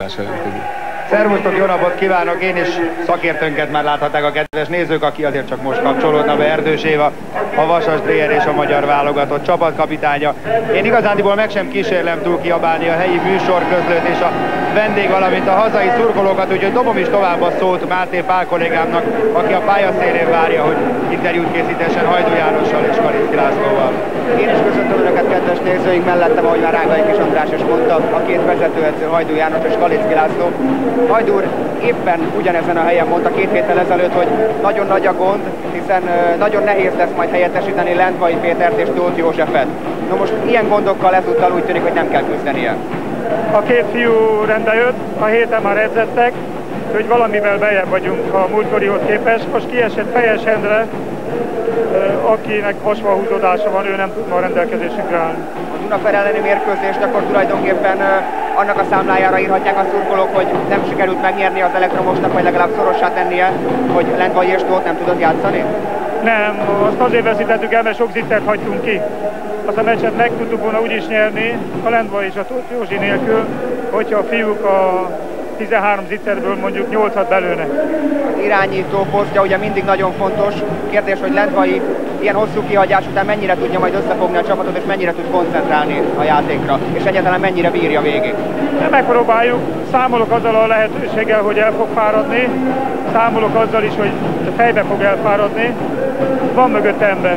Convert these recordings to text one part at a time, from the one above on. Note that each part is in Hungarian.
Szervusztok, jó napot kívánok! Én is szakértőnket már láthatták a kedves nézők, aki azért csak most kapcsolódna be, Erdős Éva, a Vasas Dreher és a magyar válogatott csapatkapitánya. Én igazándiból meg sem kísérlem túl kiabálni a helyi műsorközlőt és a vendég, valamint a hazai szurkolókat, úgyhogy dobom is tovább a szót Máté Pál kollégámnak, aki a pályaszélén várja, hogy interjút készítessen Hajdú Jánossal és Kalicki Lászlóval. Én is köszöntöm Önöket, kedves nézőink, mellettem, ahogy már Rágai Kis András is mondta, a két vezetőedző, Hajdú János és Kalicki László. Hajdú úr éppen ugyanezen a helyen mondta 2 héttel ezelőtt, hogy nagyon nagy a gond, hiszen nagyon nehéz lesz majd helyettesíteni Lendvai Pétert és Tóth Józsefet. Na most ilyen gondokkal ezúttal úgy tűnik, hogy nem kell küzdenie. A két fiú rendbe jött, a héten már edzettek, hogy valamivel beljebb vagyunk a múltkorihoz képest. Most kiesett Fejes Endre, akinek hasonlódása van, ő nem tud ma a rendelkezésünkre állni. A Dunafer elleni mérkőzést akkor tulajdonképpen annak a számlájára írhatják a szurkolók, hogy nem sikerült megnyerni az Elektromosnak, vagy legalább szorossá tennie, hogy Lendvai és Tóth nem tudott játszani? Nem, azt azért veszítettük el, mert sok zittert hagytunk ki. Azt a meccset meg tudtuk volna úgy is nyerni, a Lendvai és a Tóth Józsi nélkül, hogyha a fiúk a 13 zitterből mondjuk 8-at belőne. Az irányító posztja ugye mindig nagyon fontos. Kérdés, hogy Lendvai ilyen hosszú kihagyás után mennyire tudja majd összefogni a csapatot, és mennyire tud koncentrálni a játékra, és egyáltalán mennyire bírja végig. Megpróbáljuk, számolok azzal a lehetőséggel, hogy el fog fáradni, számolok azzal is, hogy fejbe fog elfáradni, van mögötte ember.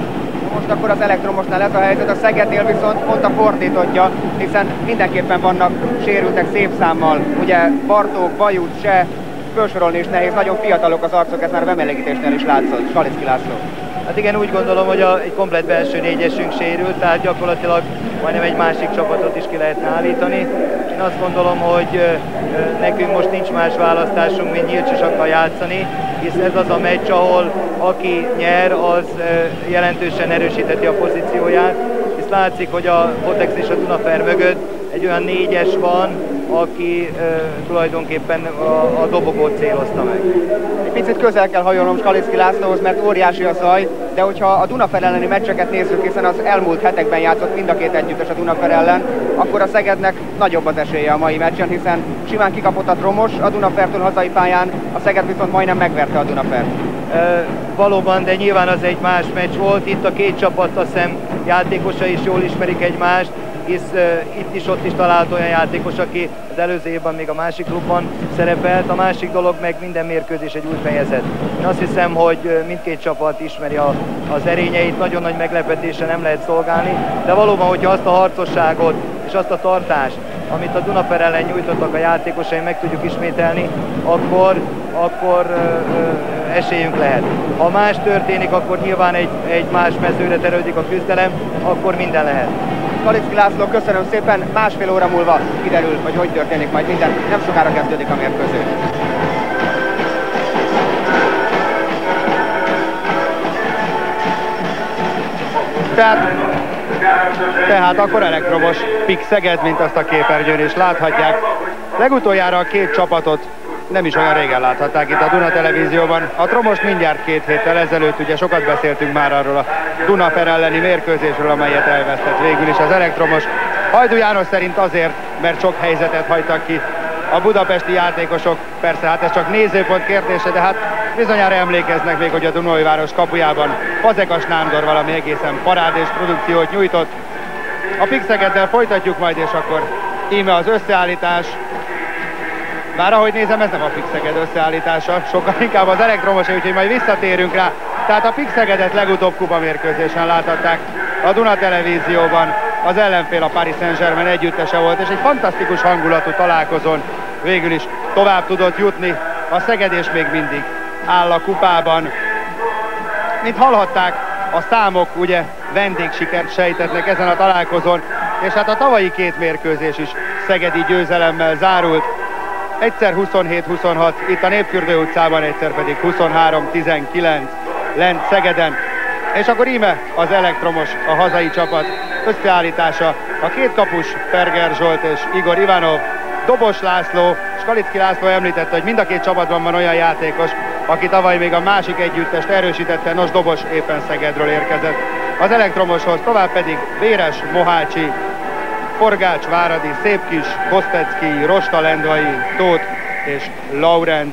Most akkor az Elektromosnál ez a helyzet, a Szegednél viszont pont a fordítottja, hiszen mindenképpen vannak sérültek szép számmal. Ugye Bartók, Vajut, Se, felsorolni is nehéz, nagyon fiatalok az arcok, ez már a bemelegítésnél is látszott. Kalicki László. Hát igen, úgy gondolom, hogy egy komplett belső négyesünk sérült, tehát gyakorlatilag majdnem egy másik csapatot is ki lehetne állítani. Én azt gondolom, hogy nekünk most nincs más választásunk, mint nyílcsisakkal játszani, hisz ez az a meccs, ahol aki nyer, az jelentősen erősítheti a pozícióját. Hisz látszik, hogy a Botex és a Dunafer mögött egy olyan négyes van, aki tulajdonképpen a dobogót célozta meg. Egy picit közel kell hajolnom Kalicki Lászlóhoz, mert óriási a zaj, de hogyha a Dunafer elleni meccseket nézzük, hiszen az elmúlt hetekben játszott mind a két együttes a Dunafer ellen, akkor a Szegednek nagyobb az esélye a mai meccsen, hiszen simán kikapott a Tromos a Dunafertől hazai pályán, a Szeged viszont majdnem megverte a Dunafert. Valóban, de nyilván az egy más meccs volt. Itt a két csapat, azt hiszem, játékosai is jól ismerik egymást, hisz itt is ott is talált olyan játékos, aki az előző évben még a másik klubban szerepelt. A másik dolog meg minden mérkőzés egy új fejezet. Én azt hiszem, hogy mindkét csapat ismeri az erényeit, nagyon nagy meglepetésre nem lehet szolgálni, de valóban, hogyha azt a harcosságot és azt a tartást, amit a Dunafer ellen nyújtottak a játékosai, meg tudjuk ismételni, akkor esélyünk lehet. Ha más történik, akkor nyilván egy más mezőre terelődik a küzdelem, akkor minden lehet. Kalicki László, köszönöm szépen, másfél óra múlva kiderül, hogy történik majd minden, nem sokára kezdődik a mérkőzés. Tehát akkor Elektromos Pik Szeged, mint azt a képernyőn is láthatják. Legutoljára a két csapatot nem is olyan régen láthatták itt a Duna Televízióban. A Tromos mindjárt 2 héttel ezelőtt, ugye sokat beszéltünk már arról a Dunafer elleni mérkőzésről, amelyet elvesztett végül is az Elektromos. Hajdú János szerint azért, mert sok helyzetet hagytak ki a budapesti játékosok. Persze, hát ez csak nézőpont kérdése, de hát bizonyára emlékeznek még, hogy a Dunaújváros kapujában Fazekas Nándor valami egészen parádés produkciót nyújtott. A Pik Szegeddel folytatjuk majd, és akkor íme az összeállítás. Bár ahogy nézem, ez nem a Pik Szeged összeállítása, sokkal inkább az Elektromos, úgyhogy majd visszatérünk rá. Tehát a Pik Szegedet legutóbb kupamérkőzésen láthatták a Duna Televízióban. Az ellenfél a Paris Saint-Germain együttese volt, és egy fantasztikus hangulatú találkozón végül is tovább tudott jutni. A Szeged és még mindig áll a kupában. Mint hallhatták, a számok ugye vendégsikert sejtetnek ezen a találkozón, és hát a tavalyi 2 mérkőzés is szegedi győzelemmel zárult. Egyszer 27-26 itt a Népfürdő utcában, egyszer pedig 23-19 lent Szegeden. És akkor íme az Elektromos, a hazai csapat összeállítása. A két kapus, Perger Zsolt és Igor Ivanov, Dobos László, és Kalicki László említette, hogy mind a két csapatban van olyan játékos, aki tavaly még a másik együttest erősítette, nos Dobos éppen Szegedről érkezett az Elektromoshoz, tovább pedig Véres, Mohácsi, Forgács, Váradi, Szépkis, Kostecki, Rosta, Lendvai, Tóth és Laurent.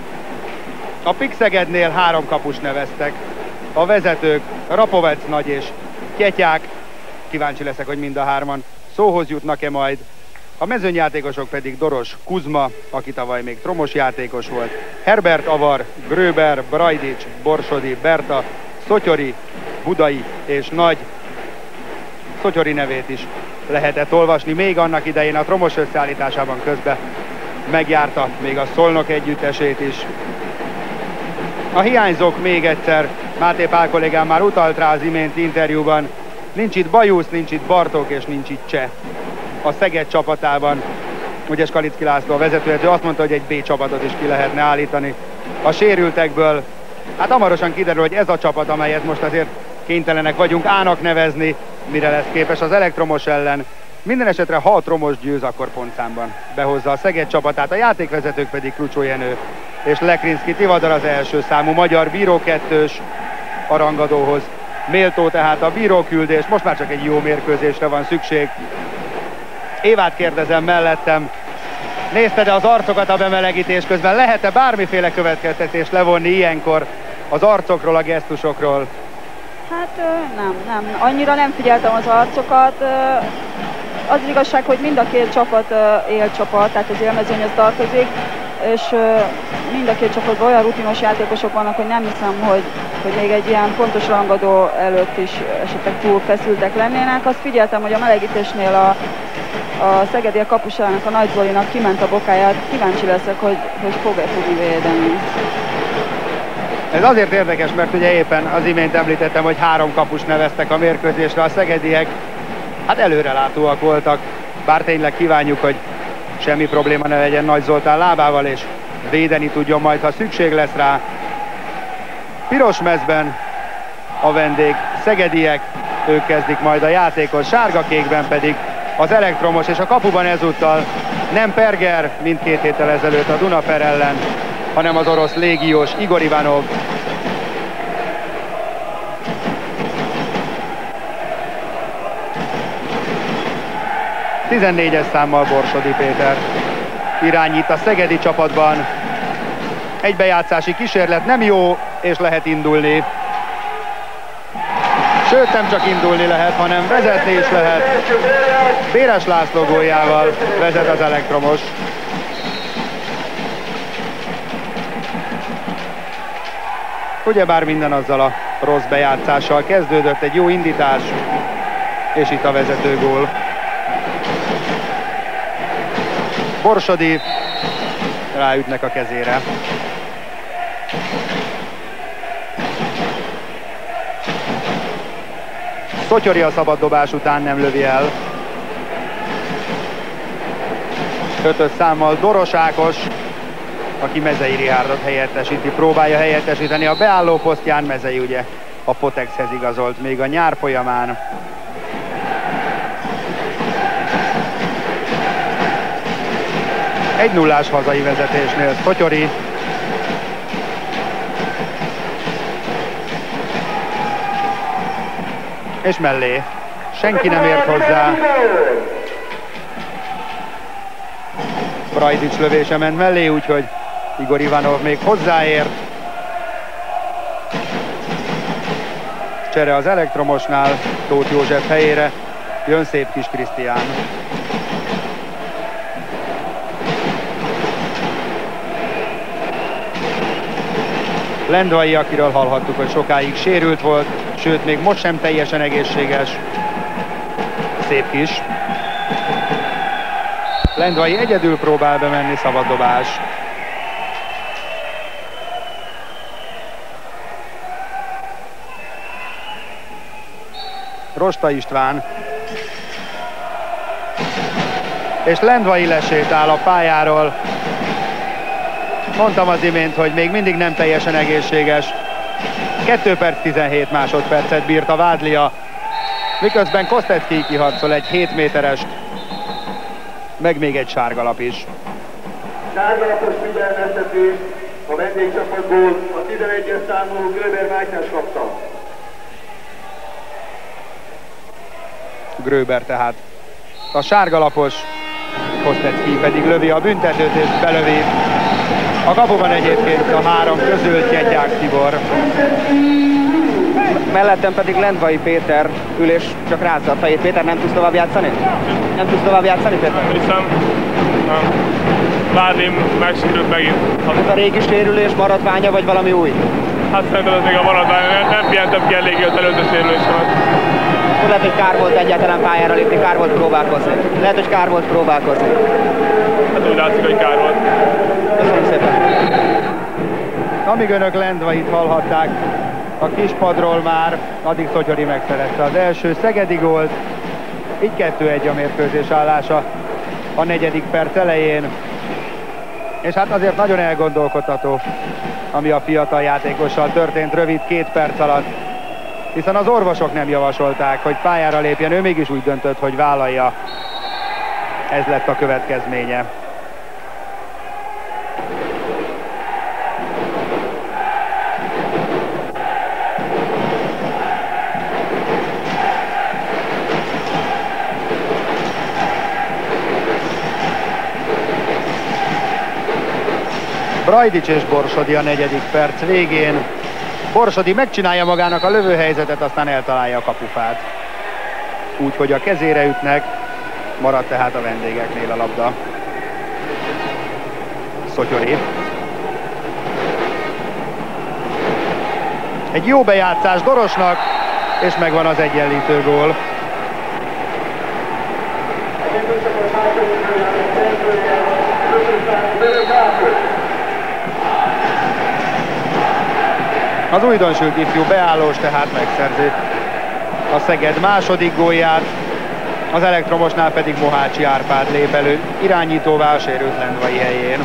A PIK Szegednél 3 kapust neveztek. A vezetők Rapovec, Nagy és Kyetyák. Kíváncsi leszek, hogy mind a 3-an szóhoz jutnak-e majd. A mezőnyjátékosok pedig Doros, Kuzma, aki tavaly még tromos játékos volt, Herbert, Avar, Gröber, Brajdics, Borsodi, Berta, Szotyori, Budai és Nagy. Szotyori nevét is lehetett olvasni, még annak idején a tromos összeállításában közben megjárta még a Szolnok együttesét is. A hiányzók még egyszer, Máté Pál kollégám már utalt rá az iménti interjúban, nincs itt Bajusz, nincs itt Bartók és nincs itt Cseh. A Szeged csapatában, ugye Skalicki László a vezetőedző azt mondta, hogy egy B csapatot is ki lehetne állítani. A sérültekből, hát hamarosan kiderül, hogy ez a csapat, amelyet most azért kénytelenek vagyunk A-nak nevezni, mire lesz képes az elektromos ellen. Minden esetre, ha a tromos győz, akkor pontszámban behozza a Szeged csapatát, a játékvezetők pedig Krucsó Jenő és Lekrinszki Tivadar az első számú magyar bíró kettős a rangadóhoz. Méltó tehát a bíróküldés, most már csak egy jó mérkőzésre van szükség. Évát kérdezem mellettem, nézted-e az arcokat a bemelegítés közben? Lehet-e bármiféle következtetést levonni ilyenkor az arcokról, a gesztusokról? Hát nem. Annyira nem figyeltem az arcokat. Az igazság, hogy mind a két csapat élcsapat, tehát az élmezőnyhöz tartozik, és mind a két csapatban olyan rutinos játékosok vannak, hogy nem hiszem, hogy még egy ilyen pontos rangadó előtt is esetleg túl feszültek lennének. Azt figyeltem, hogy a melegítésnél a szegediek kapusának, a Nagy Zolinak kiment a bokáját. Kíváncsi leszek, hogy fog-e tudni védeni. Ez azért érdekes, mert ugye éppen az imént említettem, hogy 3 kapust neveztek a mérkőzésre. A szegediek hát előrelátóak voltak, bár tényleg kívánjuk, hogy semmi probléma ne legyen Nagy Zoltán lábával, és védeni tudjon majd, ha szükség lesz rá. Piros mezben a vendég szegediek, ők kezdik majd a játékot, sárga-kékben pedig az elektromos, és a kapuban ezúttal nem Perger, mint 2 héttel ezelőtt a Dunafer ellen, hanem az orosz légiós Igor Ivanov. – 14-es számmal Borsodi Péter irányít a szegedi csapatban. Egy bejátszási kísérlet nem jó, és lehet indulni. Sőt, nem csak indulni lehet, hanem vezetni is lehet. Béres László góljával vezet az elektromos. Ugyebár minden azzal a rossz bejátszással kezdődött, egy jó indítás, és itt a vezetőgól. Borsodi, ráütnek a kezére. Szotyori a szabaddobás után nem lövi el. 5-ös számmal Doros Ákos, aki Mezei Rihárdot helyettesíti, próbálja helyettesíteni a beálló posztján. Mezei ugye a Potexhez igazolt még a nyár folyamán. Egy 0-ás hazai vezetésnél Szotyori. És mellé. Senki nem ért hozzá. Brajdics lövése ment mellé, úgyhogy Igor Ivanov még hozzáért. Csere az elektromosnál, Tóth József helyére jön Szépkis Krisztián. Lendvai, akiről hallhattuk, hogy sokáig sérült volt, sőt, még most sem teljesen egészséges. Szépkis. Lendvai egyedül próbál bemenni, szabaddobás. Rosta István. És Lendvai lesétál a pályáról. Mondtam az imént, hogy még mindig nem teljesen egészséges. 2 perc 17 másodpercet bírt a vádlia, miközben Kostecki kiharcol egy 7 méterest, meg még egy sárgalap is. Sárgalapos figyelmeztetés a vendégcsapatból a 11-es számú Gröber Mátyás kapta. Gröber tehát A sárgalapos Kostecki pedig lövi a büntetőt és belövi. A kapuban egyébként a 3 közül Tjetyák Tibor. Mellettem pedig Lendvai Péter ül és csak rázza a fejét. Péter, nem tudsz tovább játszani? Nem tudsz tovább játszani, Péter? Hiszem, Vádlim megsérült megint. Ez a régi sérülés, maradványa vagy valami új? Hát szerintem ez még a maradványa, nem pihentem ki eléggé az előző sérülésemet. Lehet, hogy kár volt egyáltalán pályára lépni, kár volt próbálkozni. Lehet, hogy kár volt próbálkozni. Hát úgy látszik, hogy kár volt. Köszönöm szépen. Amíg önök Lendvait hallhatták a kispadról már, addig Szotyori megszerezte az első szegedi gólt. Így 2-1 a mérkőzés állása a 4. perc elején. És hát azért nagyon elgondolkodható, ami a fiatal játékossal történt rövid 2 perc alatt. Hiszen az orvosok nem javasolták, hogy pályára lépjen, ő mégis úgy döntött, hogy vállalja. Ez lett a következménye. Brajdics és Borsodi a 4. perc végén. Borsodi megcsinálja magának a lövőhelyzetet, aztán eltalálja a kapufát. Úgyhogy a kezére ütnek, marad tehát a vendégeknél a labda. Szotyori. Egy jó bejátszás Dorosnak, és megvan az egyenlítő gól. Az újdonsült ifjú beállós tehát megszerzi a Szeged második gólját, az elektromosnál pedig Mohácsi Árpád lép elő irányítóvá a sérült Lendvai helyén.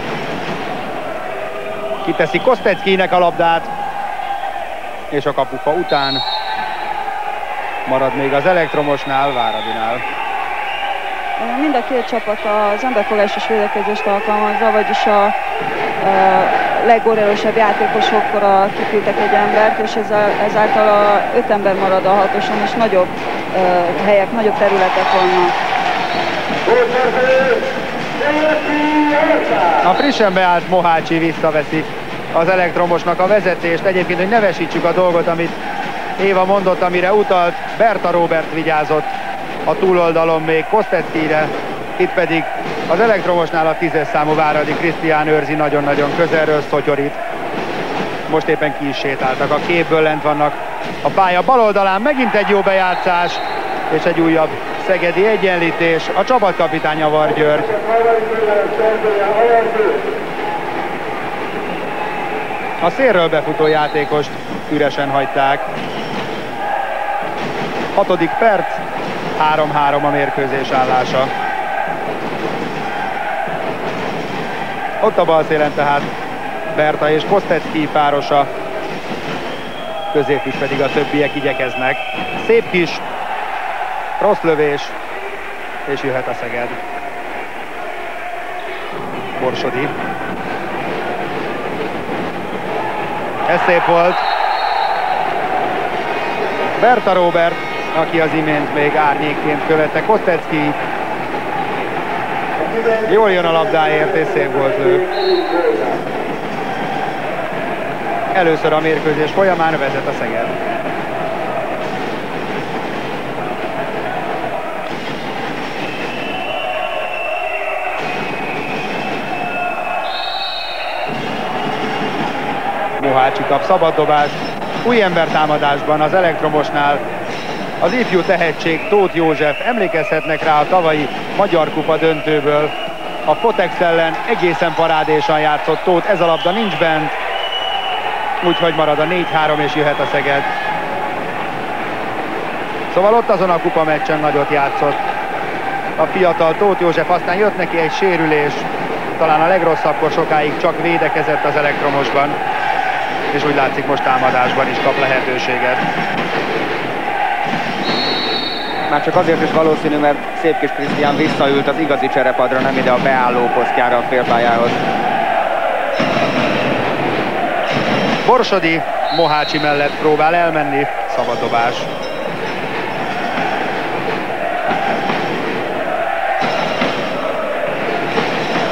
Kiteszi Kosteckinek a labdát, és a kapufa után marad még az elektromosnál, Váradinál. Mind a két csapat az emberfogásos védekezést alkalmazza, vagyis a legórelősebb játékosokra kiküldtek egy embert, és ezáltal a 5 ember marad a 6-oson, és nagyobb helyek, nagyobb területek vannak. A frissen beállt Mohácsi visszaveszi az elektromosnak a vezetést. Egyébként, hogy nevesítsük a dolgot, amit Éva mondott, amire utalt, Berta Róbert vigyázott a túloldalon még Kosteckire, itt pedig az elektromosnál a 10-es számú Váradi Krisztián őrzi nagyon-nagyon közelről Szotyorit. Most éppen ki is sétáltak, a képből lent vannak a pálya bal oldalán, megint egy jó bejátszás, és egy újabb szegedi egyenlítés. A csapatkapitány Avar György. A szélről befutó játékost üresen hagyták. 6. perc, 3-3 a mérkőzés állása. Ott a bal szélen tehát Berta és Kostecki párosa, közép is pedig a többiek igyekeznek. Szép kis rossz lövés, és jöhet a Szeged. Borsodi. Ez szép volt. Berta Róbert, aki az imént még árnyékként követte Kostecki. Jól jön a labdáért, és szép volt lő. Először a mérkőzés folyamán vezet a Szeged. Mohácsi kap szabaddobást. Új ember támadásban az elektromosnál az ifjú tehetség Tóth József. Emlékezhetnek rá a tavalyi Magyar Kupa döntőből. A Fotex ellen egészen parádésan játszott Tóth, ez a labda nincs bent, úgyhogy marad a 4-3 és jöhet a Szeged. Szóval ott azon a kupa meccsen nagyot játszott a fiatal Tóth József, aztán jött neki egy sérülés, talán a legrosszabbkor sokáig csak védekezett az elektromosban, és úgy látszik most támadásban is kap lehetőséget. Már csak azért is valószínű, mert Szép Kis Krisztián visszaült az igazi cserepadra, nem ide a beálló posztjára a félpályához. Borsodi Mohácsi mellett próbál elmenni, szabaddobás.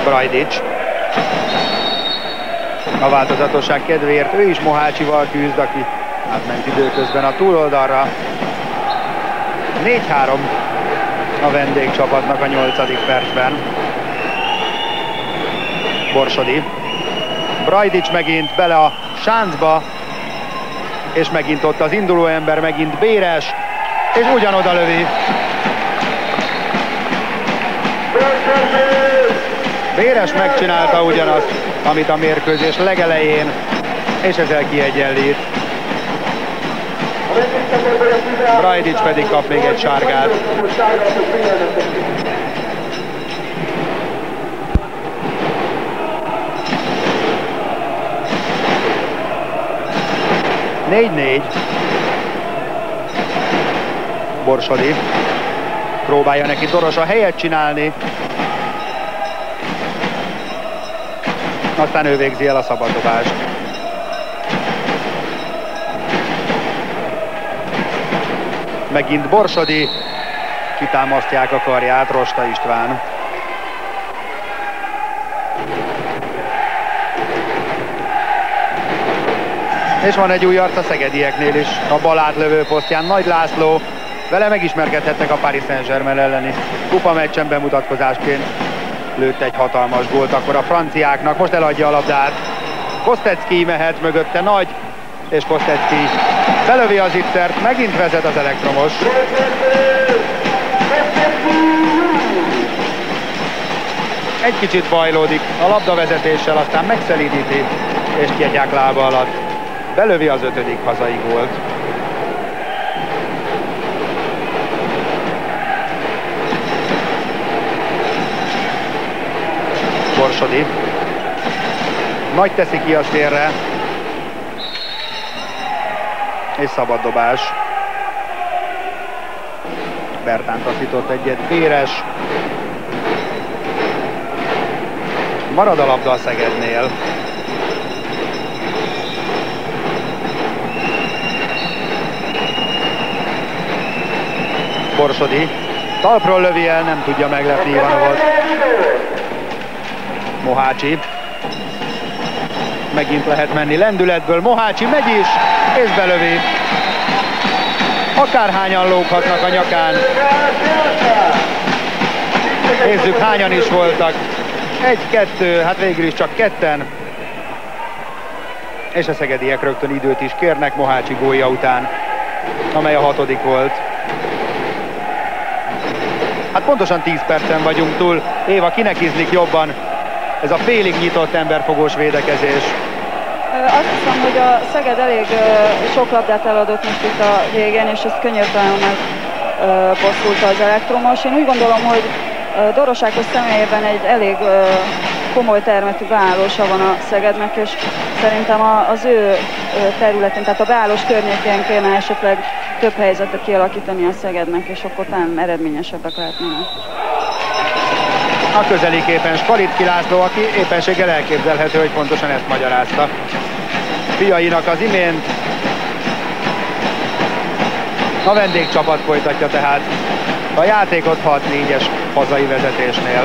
Brajdics. A változatosság kedvéért ő is Mohácsival küzd, aki átment időközben a túloldalra. 4-3 a vendégcsapatnak a 8. percben. Borsodi. Brajdics megint bele a sáncba, és megint ott az induló ember, megint Béres, és ugyanoda lövi. Béres megcsinálta ugyanazt, amit a mérkőzés legelején, és ezzel kiegyenlít. Brajdics pedig kap még egy sárgát. Négy. Borsodi próbálja neki Doros a helyet csinálni, aztán ő végzi el a szabaddobást. Megint Borsodi, kitámasztják a karját, Rosta István. És van egy új arc a szegedieknél is, a bal átlövő posztján Nagy László. Vele megismerkedhettek a Paris Saint-Germain elleni kupameccsen, bemutatkozásként lőtt egy hatalmas gólt akkor a franciáknak. Most eladja a labdát. Kostecki mehet mögötte Nagy, és Kostecki belövi az ittert, megint vezet az elektromos. Egy kicsit bajlódik a labdavezetéssel, aztán megszelídíti, és Kietyák lába alatt belövi az 5. hazai gólt. Borsodi. Nagy teszi ki a szélre, és szabaddobás. Bertán taszított egyet Béres. Marad a labda a Szegednél. Borsodi talpról lövi el, nem tudja meglepni Ivanovot. Mohácsi. Megint lehet menni lendületből. Mohácsi megy is, és belövi. Akárhányan lóghatnak a nyakán. Nézzük, hányan is voltak. 1-2, hát végül is csak ketten. És a szegediek rögtön időt is kérnek Mohácsi gólja után, amely a 6. volt. Hát pontosan 10 percen vagyunk túl. Éva, kinek ízlik jobban ez a félig nyitott emberfogós védekezés? Azt hiszem, hogy a Szeged elég sok labdát eladott most itt a végén, és ez könyörtelenül megbosszulta az elektromos. Én úgy gondolom, hogy Doros Ákos személyében egy elég komoly termetű beállósa van a Szegednek, és szerintem az ő területén, tehát a beállós környékén kéne esetleg több helyzetet kialakítani a Szegednek, és akkor talán eredményesebbek lehetnének. A közeli képen Skalitki László, aki éppenséggel elképzelhető, hogy pontosan ezt magyarázta fiainak az imént. A vendégcsapat folytatja tehát a játékot 6-4-es hazai vezetésnél.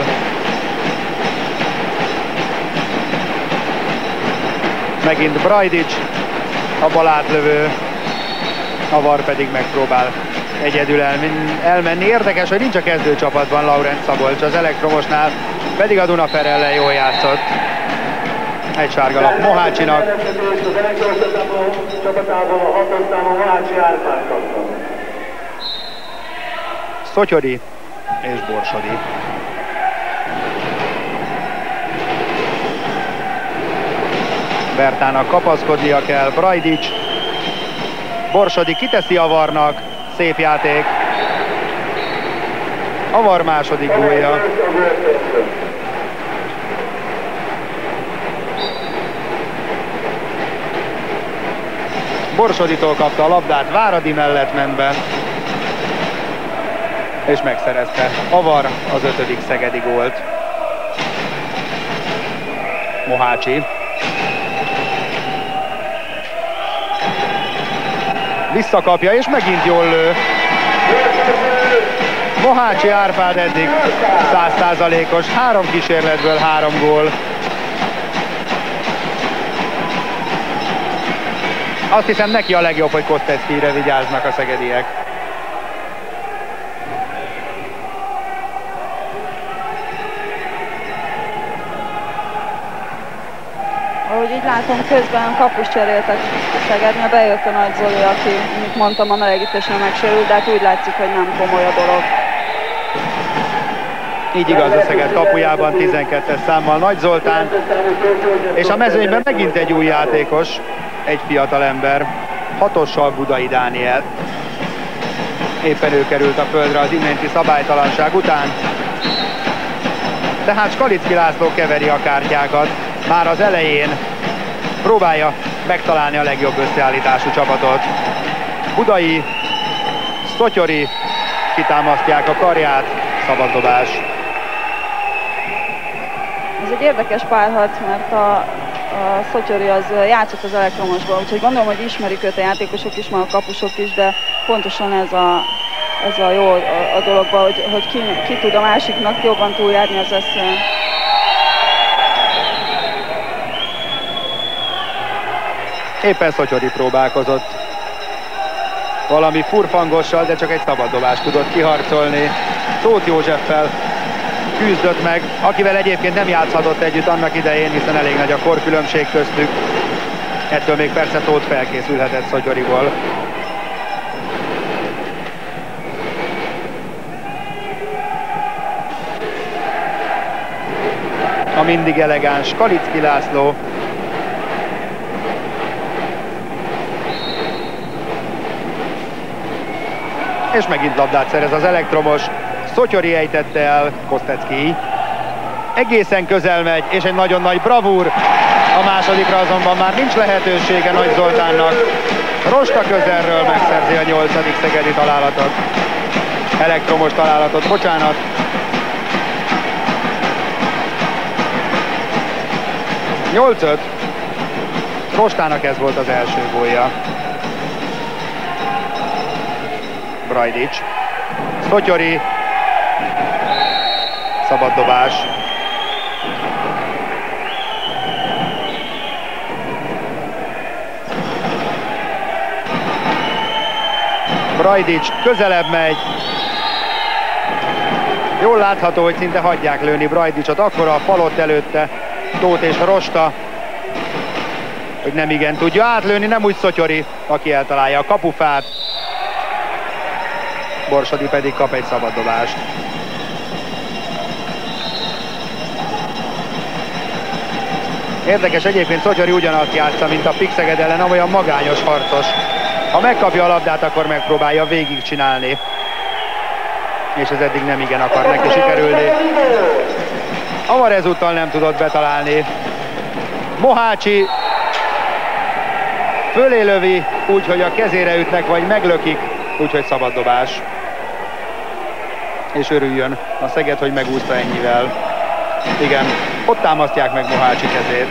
Megint Brajdics, a bal átlövő, Avar pedig megpróbál egyedül elmenni. Érdekes, hogy nincs a kezdőcsapatban Laurent Szabolcs, az elektromosnál pedig a Dunafer ellen jól játszott. Egy sárga lap Mohácsinak. Az elektromos csapatában a 6. számú Mohácsi Árpád kapta. Szotyori és Borsodi. Bertának kapaszkodnia kell, Brajdics. Borsodi kiteszi Avarnak, szép játék. Avar második gólja. Borsoditól kapta a labdát, Váradi mellett ment be, és megszerezte Avar az 5. szegedi gólt. Mohácsi. Visszakapja, és megint jól lő. Mohácsi Árpád eddig 100%-os, 3 kísérletből 3 gól. Azt hiszem neki a legjobb, hogy Kosteckyre vigyáznak a szegediek. Ahogy így látom, közben kapust cseréltek Szegednél, bejött a Nagy Zoli, aki, mint mondtam, a melegítésnél megsérült, de hát úgy látszik, hogy nem komoly a dolog. Így igaz a Szeged kapujában 12-es számmal Nagy Zoltán, és a mezőnyben megint egy új játékos, egy fiatal ember, 6-ossal Budai Dániel. Éppen ő került a földre az iménti szabálytalanság után. Tehát Skalicki László keveri a kártyákat. Már az elején próbálja megtalálni a legjobb összeállítású csapatot. Budai, Szotyori kitámasztják a karját, szabaddobás. Ez egy érdekes párharc, mert a Szotyori az játszott az Elektromosban, úgyhogy gondolom, hogy ismerik őt a játékosok is, már a kapusok is, de pontosan ez a jó a dologban, hogy ki tud a másiknak jobban túljárni az eszén. Éppen Szotyori próbálkozott valami furfangossal, de csak egy szabaddobást tudott kiharcolni. Tóth Józseffel küzdött meg, akivel egyébként nem játszhatott együtt annak idején, hiszen elég nagy a korkülönbség köztük. Ettől még persze Tóth felkészülhetett Szotyoriból. A mindig elegáns Skalicki László. És megint labdát szerez az Elektromos. Szotyori ejtette el, Kostecki egészen közel megy, és egy nagyon nagy bravúr. A másodikra azonban már nincs lehetősége Nagy Zoltánnak. Rosta közelről megszerzi a 8. szegedi találatot. Elektromos találatot, bocsánat. Nyolc-öt. Rostának ez volt az első gólja. Brajdics. Szotyori. Szabaddobás. Brajdics közelebb megy. Jól látható, hogy szinte hagyják lőni Brajdicsot. Akkora a falott előtte Tóth és Rosta, hogy nem igen tudja átlőni, nem úgy Szotyori, aki eltalálja a kapufát. Borsodi pedig kap egy szabaddobást. Érdekes egyébként, Szotyori ugyanazt játsza, mint a Pixeged ellen, olyan magányos harcos. Ha megkapja a labdát, akkor megpróbálja végigcsinálni. És ez eddig nem igen akar neki sikerülni. Avar ezúttal nem tudott betalálni. Mohácsi fölé lövi, úgyhogy a kezére ütnek, vagy meglökik, úgyhogy szabaddobás. És örüljön a Szeged, hogy megúszta ennyivel. Igen, ott támasztják meg Mohácsi kezét.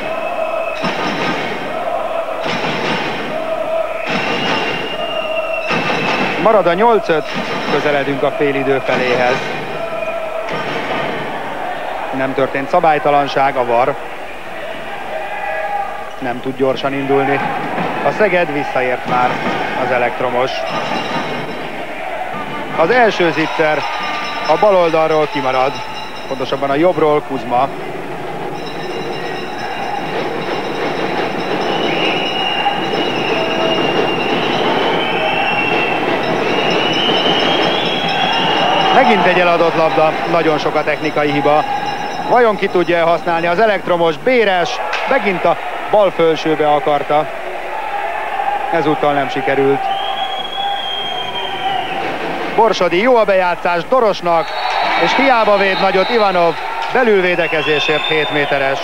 Marad a 8-5, közeledünk a félidő feléhez. Nem történt szabálytalanság, a VAR nem tud gyorsan indulni. A Szeged visszaért már az Elektromos. Az első zicser a bal oldalról kimarad, pontosabban a jobbról Kuzma. Megint egy eladott labda, nagyon sok a technikai hiba. Vajon ki tudja használni az Elektromos? Béres megint a bal fölsőbe akarta. Ezúttal nem sikerült. Borsodi, jó a bejátszás Dorosnak, és hiába véd nagyot Ivanov, belülvédekezésért 7 méteres.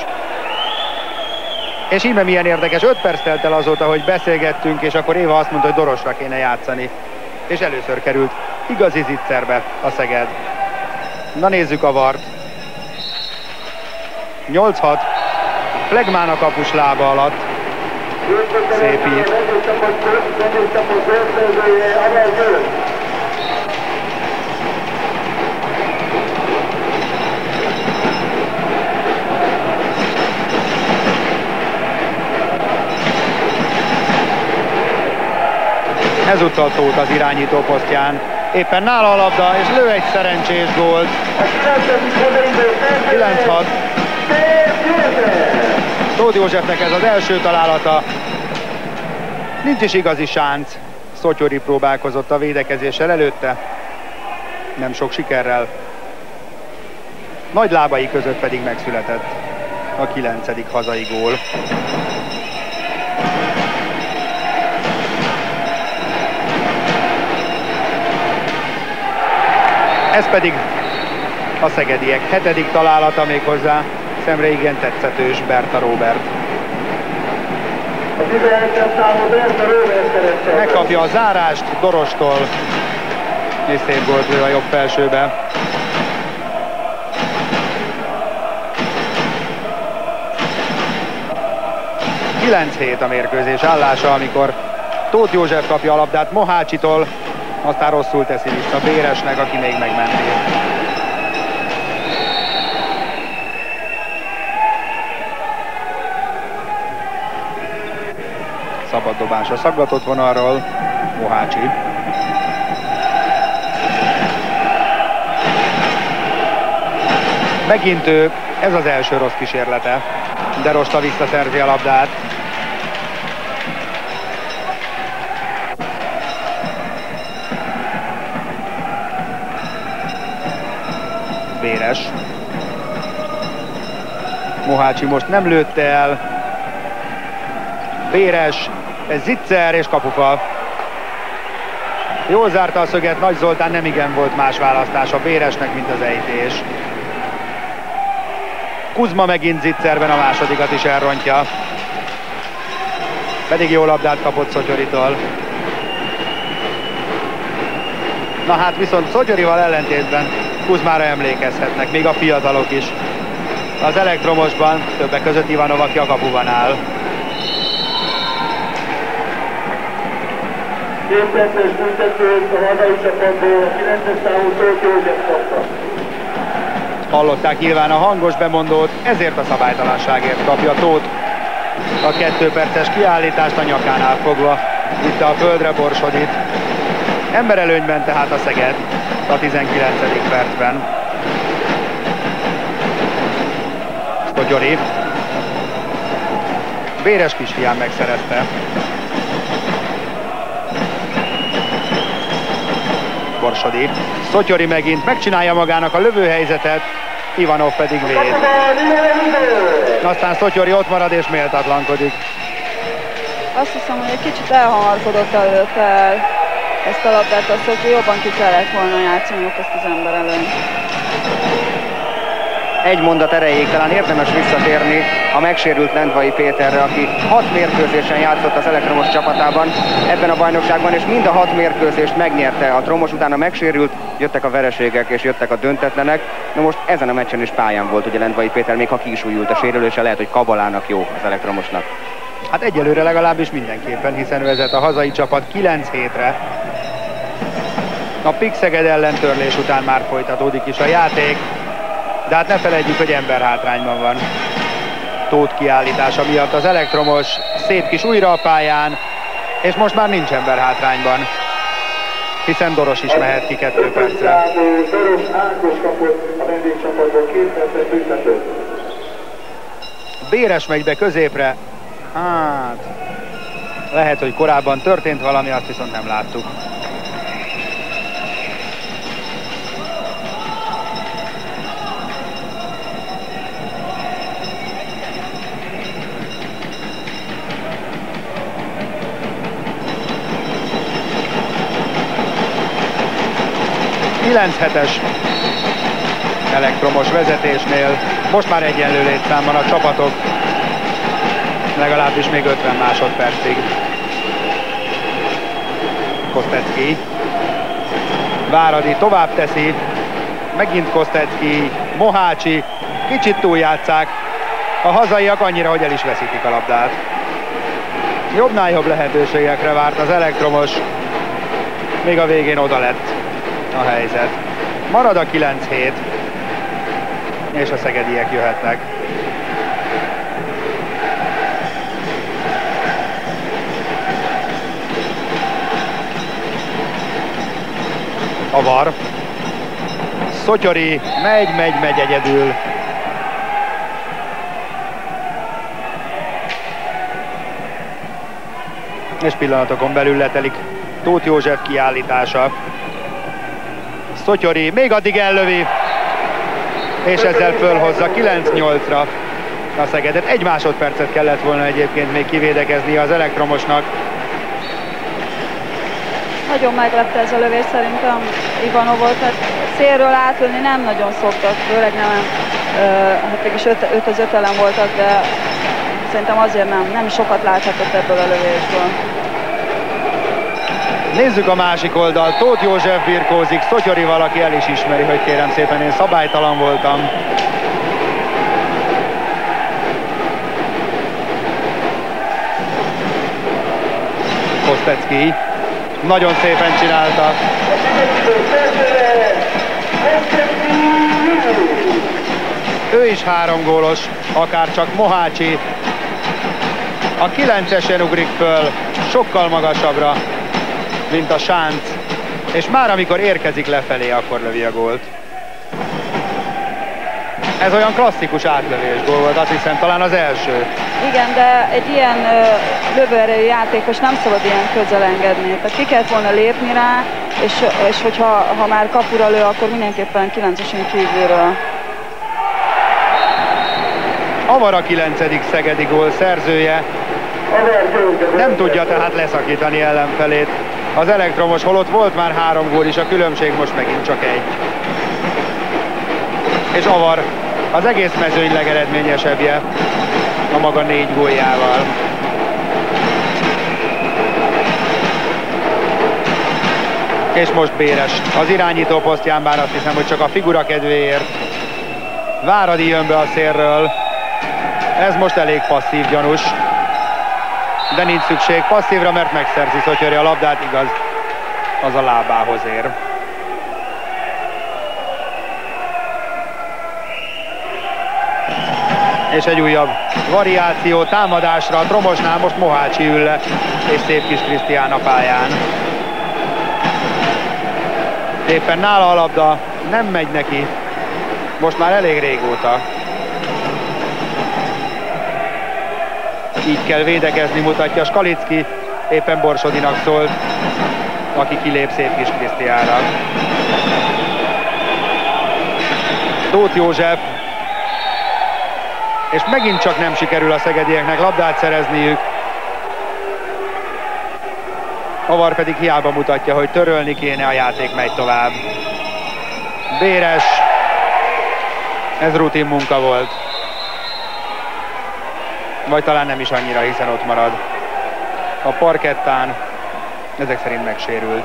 És íme milyen érdekes, 5 perc telt el azóta, hogy beszélgettünk, és akkor Éva azt mondta, hogy Dorosra kéne játszani. És először került igazi zicserbe a Szeged. Na nézzük a VAR-t. 8-6. Flegmán a kapus lába alatt. Szépít. Ezúttal Tóth az irányító posztján. Éppen nála a labda, és lő egy szerencsés gólt. 9-6. Tóth Józsefnek ez az első találata. Nincs is igazi sánc. Szotyori próbálkozott a védekezéssel előtte. Nem sok sikerrel. Nagy lábai között pedig megszületett a 9. hazai gól. Ez pedig a szegediek 7. találata, méghozzá szemre igen tetszetős Berta Róbert. A 11-es számú Berta Róbert keresztel. Megkapja a zárást Dorostól, és szép gólt lő a jobb felsőbe. A mérkőzés állása, amikor Tóth József kapja a labdát Mohácsitól, aztán rosszul teszi vissza Béresnek, aki még megmenti. Szabad dobás a szaggatott vonalról, Mohácsi. Megint ő, ez az első rossz kísérlete. De Rosta visszaszerzi a labdát. Béres. Mohácsi most nem lőtte el. Béres, ez Zicser és kapufa. Jól zárta a szöget Nagy Zoltán, nem igen volt más választása Béresnek, mint az ejtés. Kuzma megint Zitzerben a másodikat is elrontja. Pedig jó labdát kapott Szotyoritól. Na hát viszont Szotyorival ellentétben Kuzmára emlékezhetnek, még a fiatalok is. Az elektromosban többek között Ivanov, aki a kapuban áll. 2 perces büntetőt a hazai csapatból a 9-es számú Tóth József kapta. Hallották nyilván a hangos bemondót, ezért a szabálytalanságért kapja Tóth a 2 perces kiállítást a nyakánál fogva. Vitte a földre Borsodit. Emberelőnyben tehát a Szeged a 19. percben. Sztotyori. Béres kisfián megszerezte. Borsodi. Szotyori megint megcsinálja magának a lövőhelyzetet, Ivanov pedig véd. Aztán Szotyori ott marad és méltatlankodik. Azt hiszem, hogy egy kicsit elhamarkodott előtte ezt a labdát, azt, hogy jobban ki kellett volna játszani ezt az ember előtt. Egy mondat erejéig talán érdemes visszatérni a megsérült Lendvai Péterre, aki 6 mérkőzésen játszott az elektromos csapatában ebben a bajnokságban, és mind a 6 mérkőzést megnyerte a Tromos, utána megsérült, jöttek a vereségek és jöttek a döntetlenek. Na most ezen a meccsen is pályán volt ugye Lendvai Péter, még ha ki is újult a sérülése, lehet, hogy Kabalának jó az elektromosnak. Hát egyelőre legalábbis mindenképpen, hiszen vezet a hazai csapat 9-7-re. A PIK Szeged ellen törlés után már folytatódik is a játék, de hát ne felejtjük, hogy emberhátrányban van. Tóth kiállítása miatt az elektromos szép kis újra a pályán, és most már nincs emberhátrányban, hiszen Doros is mehet ki 2 percre. Doros Ákos kapott a vendégcsapatból 2 percet büntetőt. Béres megy be középre. Hát, lehet, hogy korábban történt valami, azt viszont nem láttuk. Es elektromos vezetésnél most már egyenlő létszámban a csapatok, legalábbis még 50 másodpercig. Kostecki. Váradi tovább teszi, megint Kostecki, Mohácsi, kicsit túljátsszák a hazaiak annyira, hogy el is veszítik a labdát. Jobbnál jobb lehetőségekre várt az elektromos, még a végén oda lett a helyzet. Marad a 9-7, és a szegediek jöhetnek. Avar. Szotyori megy egyedül. És pillanatokon belül letelik Tóth József kiállítása. Szotyori még addig ellövi, és ezzel fölhozza 9-8-ra a Szegedet. 1 másodpercet kellett volna egyébként még kivédekezni az Elektromosnak. Nagyon meglepte ez a lövés szerintem Ivanovot, tehát szélről átlőni nem nagyon szoktak, főleg nem, hát mégis 5 az 5 ellen voltak, de szerintem azért nem sokat láthatott ebből a lövésből. Nézzük a másik oldalt, Tóth József birkózik, Szotyori valaki el is ismeri, hogy kérem szépen, én szabálytalan voltam. Kostecki nagyon szépen csinálta. Ő is 3 gólos, akár csak Mohácsi. A 9-esen ugrik föl, sokkal magasabbra, mint a sánc, és már amikor érkezik lefelé, akkor lövi a gólt. Ez olyan klasszikus átlövés gól volt, azt hiszem talán az első. Igen, de egy ilyen lövőerejű játékos nem szabad ilyen közel engedni. Tehát ki kellett volna lépni rá, és hogyha már kapura lő, akkor mindenképpen 9-esen kívülről. Avar a 9. szegedi gól szerzője. Nem tudja tehát leszakítani ellenfelét. Az Elektromos, holott volt már 3 gól is, a különbség most megint csak 1. És Avar az egész mezőny legeredményesebbje a maga 4 góljával. És most Béres az irányító posztján, bár azt hiszem, hogy csak a figura kedvéért. Váradi jön be a szélről. Ez most elég passzív, gyanús. De nincs szükség passzívra, mert megszerzi Szotyori a labdát, igaz, az a lábához ér. És egy újabb variáció támadásra, a Tromosnál most Mohácsi ül le, és Szép Kis Krisztián a pályán. Éppen nála a labda, nem megy neki, most már elég régóta. Így kell védekezni, mutatja Skalicki, éppen Borsodinak szólt, aki kilép Szép Kis Krisztiánra. Tóth József, és megint csak nem sikerül a szegedieknek labdát szerezniük. Avar pedig hiába mutatja, hogy törölni kéne, a játék megy tovább. Béres, ez rutin munka volt. Vagy talán nem is annyira, hiszen ott marad a parkettán, ezek szerint megsérült.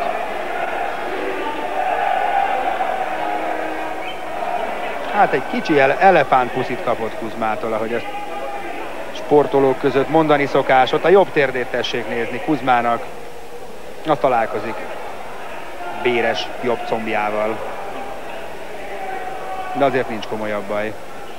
Hát egy kicsi elefántpuszit kapott Kuzmától, ahogy ezt sportolók között mondani szokás. Ott a jobb térdét tessék nézni Kuzmának. Azt találkozik Béres jobb combjával. De azért nincs komolyabb baj.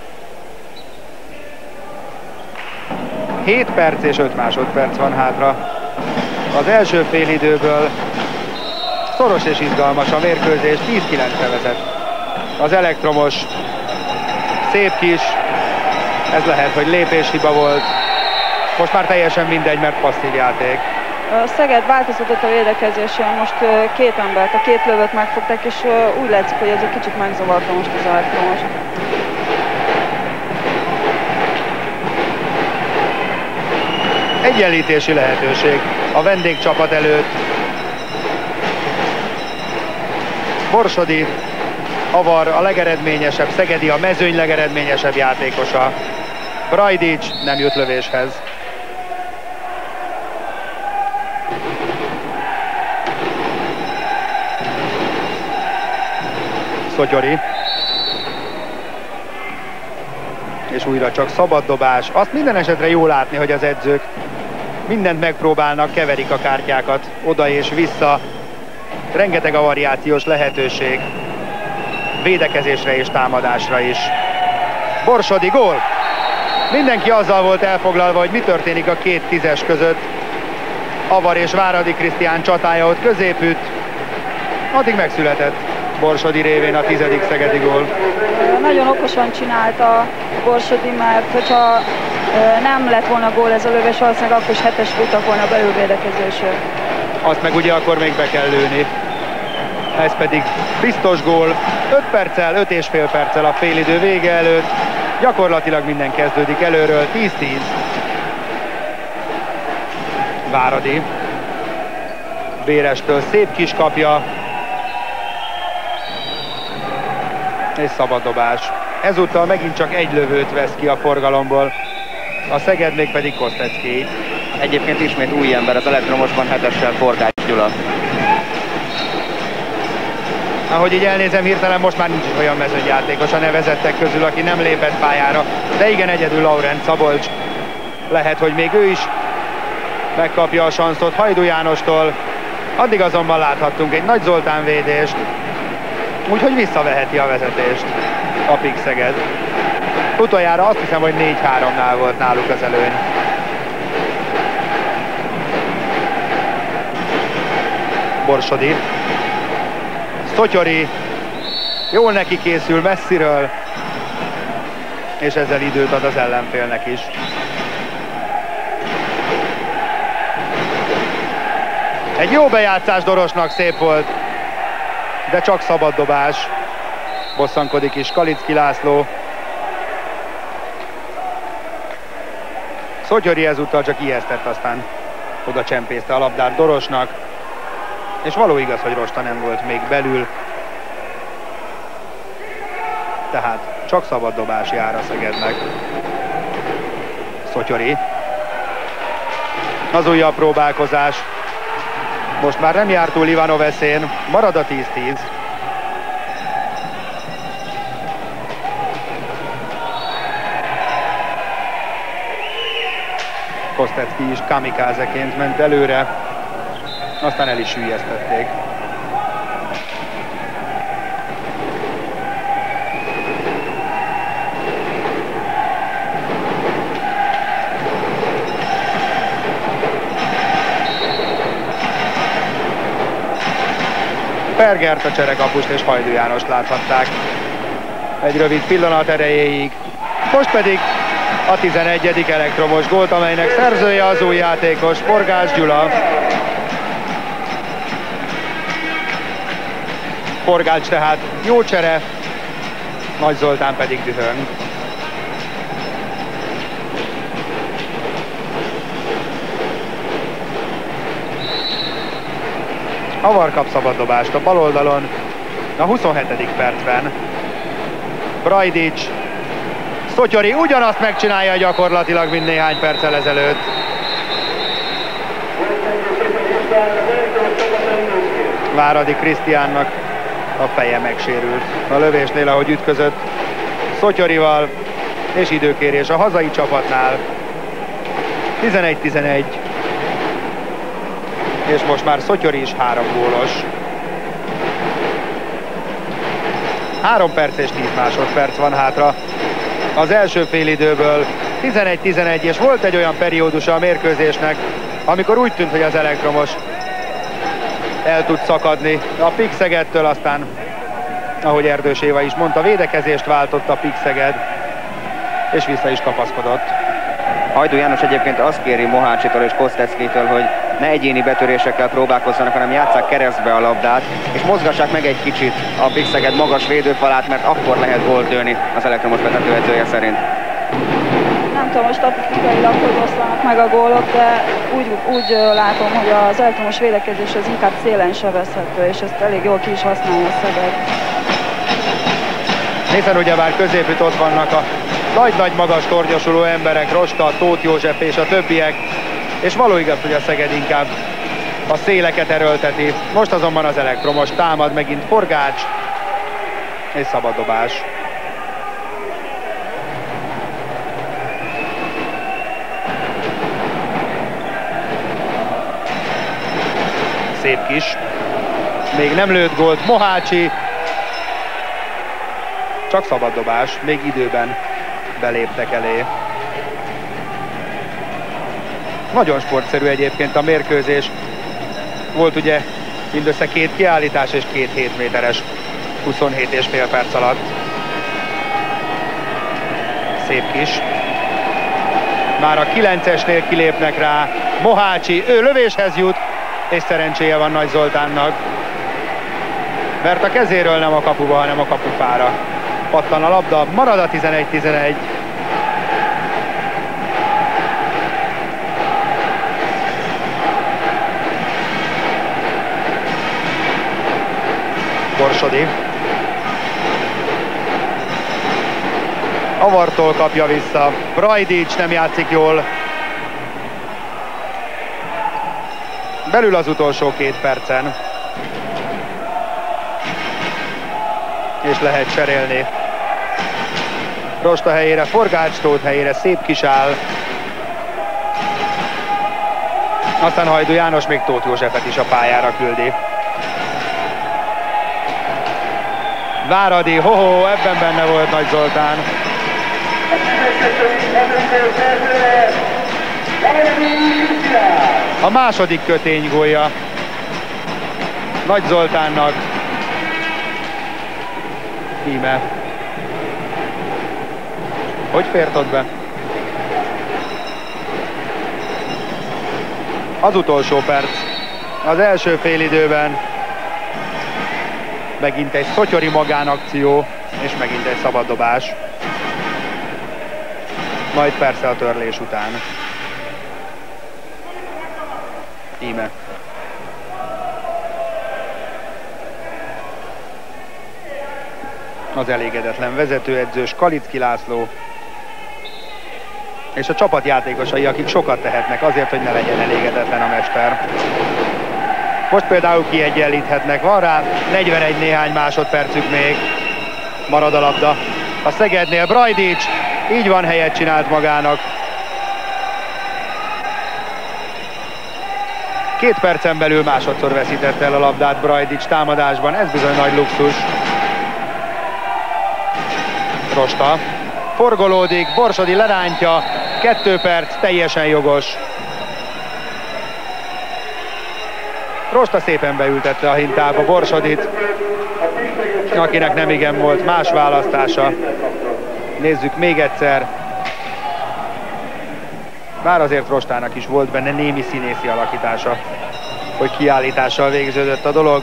7 perc és 5 másodperc van hátra. Az első félidőből szoros és izgalmas a mérkőzés, 10-9-re vezet az Elektromos. Szép Kis, ez lehet, hogy lépéshiba volt. Most már teljesen mindegy, mert passzív játék. Szeged változtatott a védekezésen, most 2 embert, a 2 lövőt megfogták, és úgy látszik, hogy ez egy kicsit megzavarta most az Elektromos. Egyenlítési lehetőség a vendégcsapat előtt. Borsodi, Avar a legeredményesebb, Szegedi a mezőny legeredményesebb játékosa. Brajdics nem jut lövéshez. Szotyori. És újra csak szabad dobás. Azt minden esetre jó látni, hogy az edzők mindent megpróbálnak, keverik a kártyákat oda és vissza. Rengeteg a variációs lehetőség. Védekezésre és támadásra is. Borsodi, gól! Mindenki azzal volt elfoglalva, hogy mi történik a 2 10-es között. Avar és Váradi Krisztián csatája ott középütt. addig megszületett Borsodi révén a 10. szegedi gól. Nagyon okosan csinálta Borsodi, mert hogyha nem lett volna gól ez a lövés, valószínűleg akkor is 7-es futtak volna belülvédekezésről. Azt meg ugye akkor még be kell lőni. Ez pedig biztos gól. 5 perccel, 5,5 perccel a félidő vége előtt. Gyakorlatilag minden kezdődik előről. 10-10. Váradi. Bérestől szép kis kapja. És szabaddobás. Ezúttal megint csak egy lövőt vesz ki a forgalomból. A Szeged még pedig Kostecki. Egyébként ismét új ember az elektromosban, 7-essel Forgács Gyula. Ahogy így elnézem hirtelen, most már nincs olyan mezőnyjátékos a nevezettek közül, aki nem lépett pályára. De igen, egyedül Laurent Szabolcs. Lehet, hogy még ő is megkapja a sanszot Hajdú Jánostól. Addig azonban láthattunk egy Nagy Zoltán védést, úgyhogy visszaveheti a vezetést a PIK Szeged. Utoljára azt hiszem, hogy 4-3-nál volt náluk az előny. Borsodi. Szotyori jól neki készül messziről, és ezzel időt ad az ellenfélnek is. Egy jó bejátszás Dorosnak, szép volt, de csak szabad dobás. Bosszankodik is Kalicki László. Szotyori ezúttal csak ijesztett, aztán oda csempészte a labdát Dorosnak. És való igaz, hogy Rosta nem volt még belül. Tehát csak szabad dobás jár a Szegednek. Szotyori. Az újabb próbálkozás. Most már nem jár túl Ivanov eszén. Marad a 10-10. Kostecki is kamikázeként ment előre. Aztán el is süllyesztették. Bergert, a cserekapust és Hajdú Jánost láthatták egy rövid pillanat erejéig. Most pedig a 11. elektromos gólt, amelynek szerzője az új játékos, Forgács Gyula. Forgács tehát jó csere, Nagy Zoltán pedig dühöng. Avar kap szabaddobást a bal oldalon a 27. percben. Brajdics. Szotyori ugyanazt megcsinálja gyakorlatilag, mint néhány perccel ezelőtt. Váradi Krisztiánnak a feje megsérült a lövésnél, ahogy ütközött Szotyorival, és időkérés a hazai csapatnál. 11-11. És most már Szotyori is 3 gólos. 3 perc és 10 másodperc van hátra az első félidőből. 11-11, és volt egy olyan periódusa a mérkőzésnek, amikor úgy tűnt, hogy az elektromos el tud szakadni a PIK Szegedtől, aztán, ahogy Erdős Éva is mondta, védekezést váltott a PIK Szeged, és vissza is kapaszkodott. Hajdú János egyébként azt kéri Mohácsitól és Kosteckétől, hogy ne egyéni betörésekkel próbálkozzanak, hanem játsszák keresztbe a labdát, és mozgassák meg egy kicsit a PIK Szeged magas védőfalát, mert akkor lehet gólt lőni az elektromos vezetőedzője szerint. Nem tudom, most statisztikailag hogy oszlanak meg a gólok, de úgy látom, hogy az elektromos védekezés az inkább szélen sebezhető, és ezt elég jól ki is használja a Szeged. Hiszen ugyebár középütt ott vannak a nagy-nagy magas tornyosuló emberek, Rosta, Tóth József és a többiek, és való igaz, hogy a Szeged inkább a széleket erőlteti. Most azonban az elektromos támad, megint Forgács, és szabaddobás. Szép kis. Még nem lőtt gólt Mohácsi. Csak szabaddobás, még időben beléptek elé. Nagyon sportszerű egyébként a mérkőzés. Volt ugye Mindössze 2 kiállítás és 2 7 méteres 27,5 perc alatt. Szép kis. Már a 9-esnél kilépnek rá. Mohácsi, ő lövéshez jut, és szerencséje van Nagy Zoltánnak. Mert a kezéről nem a kapuba, hanem a kapufára pattan a labda. Marad a 11-11. Borsodi. Avartól kapja vissza. Brajdics nem játszik jól. Belül az utolsó 2 percen. És lehet cserélni. Rosta helyére, Forgács Tóth helyére, szép kis áll. Aztán Hajdú János még Tóth Józsefet is a pályára küldi. Váradi, hoho, ebben benne volt Nagy Zoltán. A második kötény gólja Nagy Zoltánnak. Íme. Hogy fért ott be? Az utolsó perc. Az első félidőben megint egy Szotyori magánakció, és megint egy szabaddobás. Majd persze a törlés után. Íme. Az elégedetlen vezetőedző Skalicki László, és a csapat játékosai, akik sokat tehetnek azért, hogy ne legyen elégedetlen a mester. Most például kiegyenlíthetnek, van rá 41 néhány másodpercük még. Marad a labda a Szegednél. Brajdics így van, helyet csinált magának. 2 percen belül másodszor veszítette el a labdát Brajdics támadásban, ez bizony nagy luxus. Rosta forgolódik, Borsodi lerántja, 2 perc, teljesen jogos. Rosta szépen beültette a hintába Borsodit, akinek nem igen volt más választása. Nézzük még egyszer. Bár azért Rostának is volt benne némi színészi alakítása, hogy kiállítással végződött a dolog.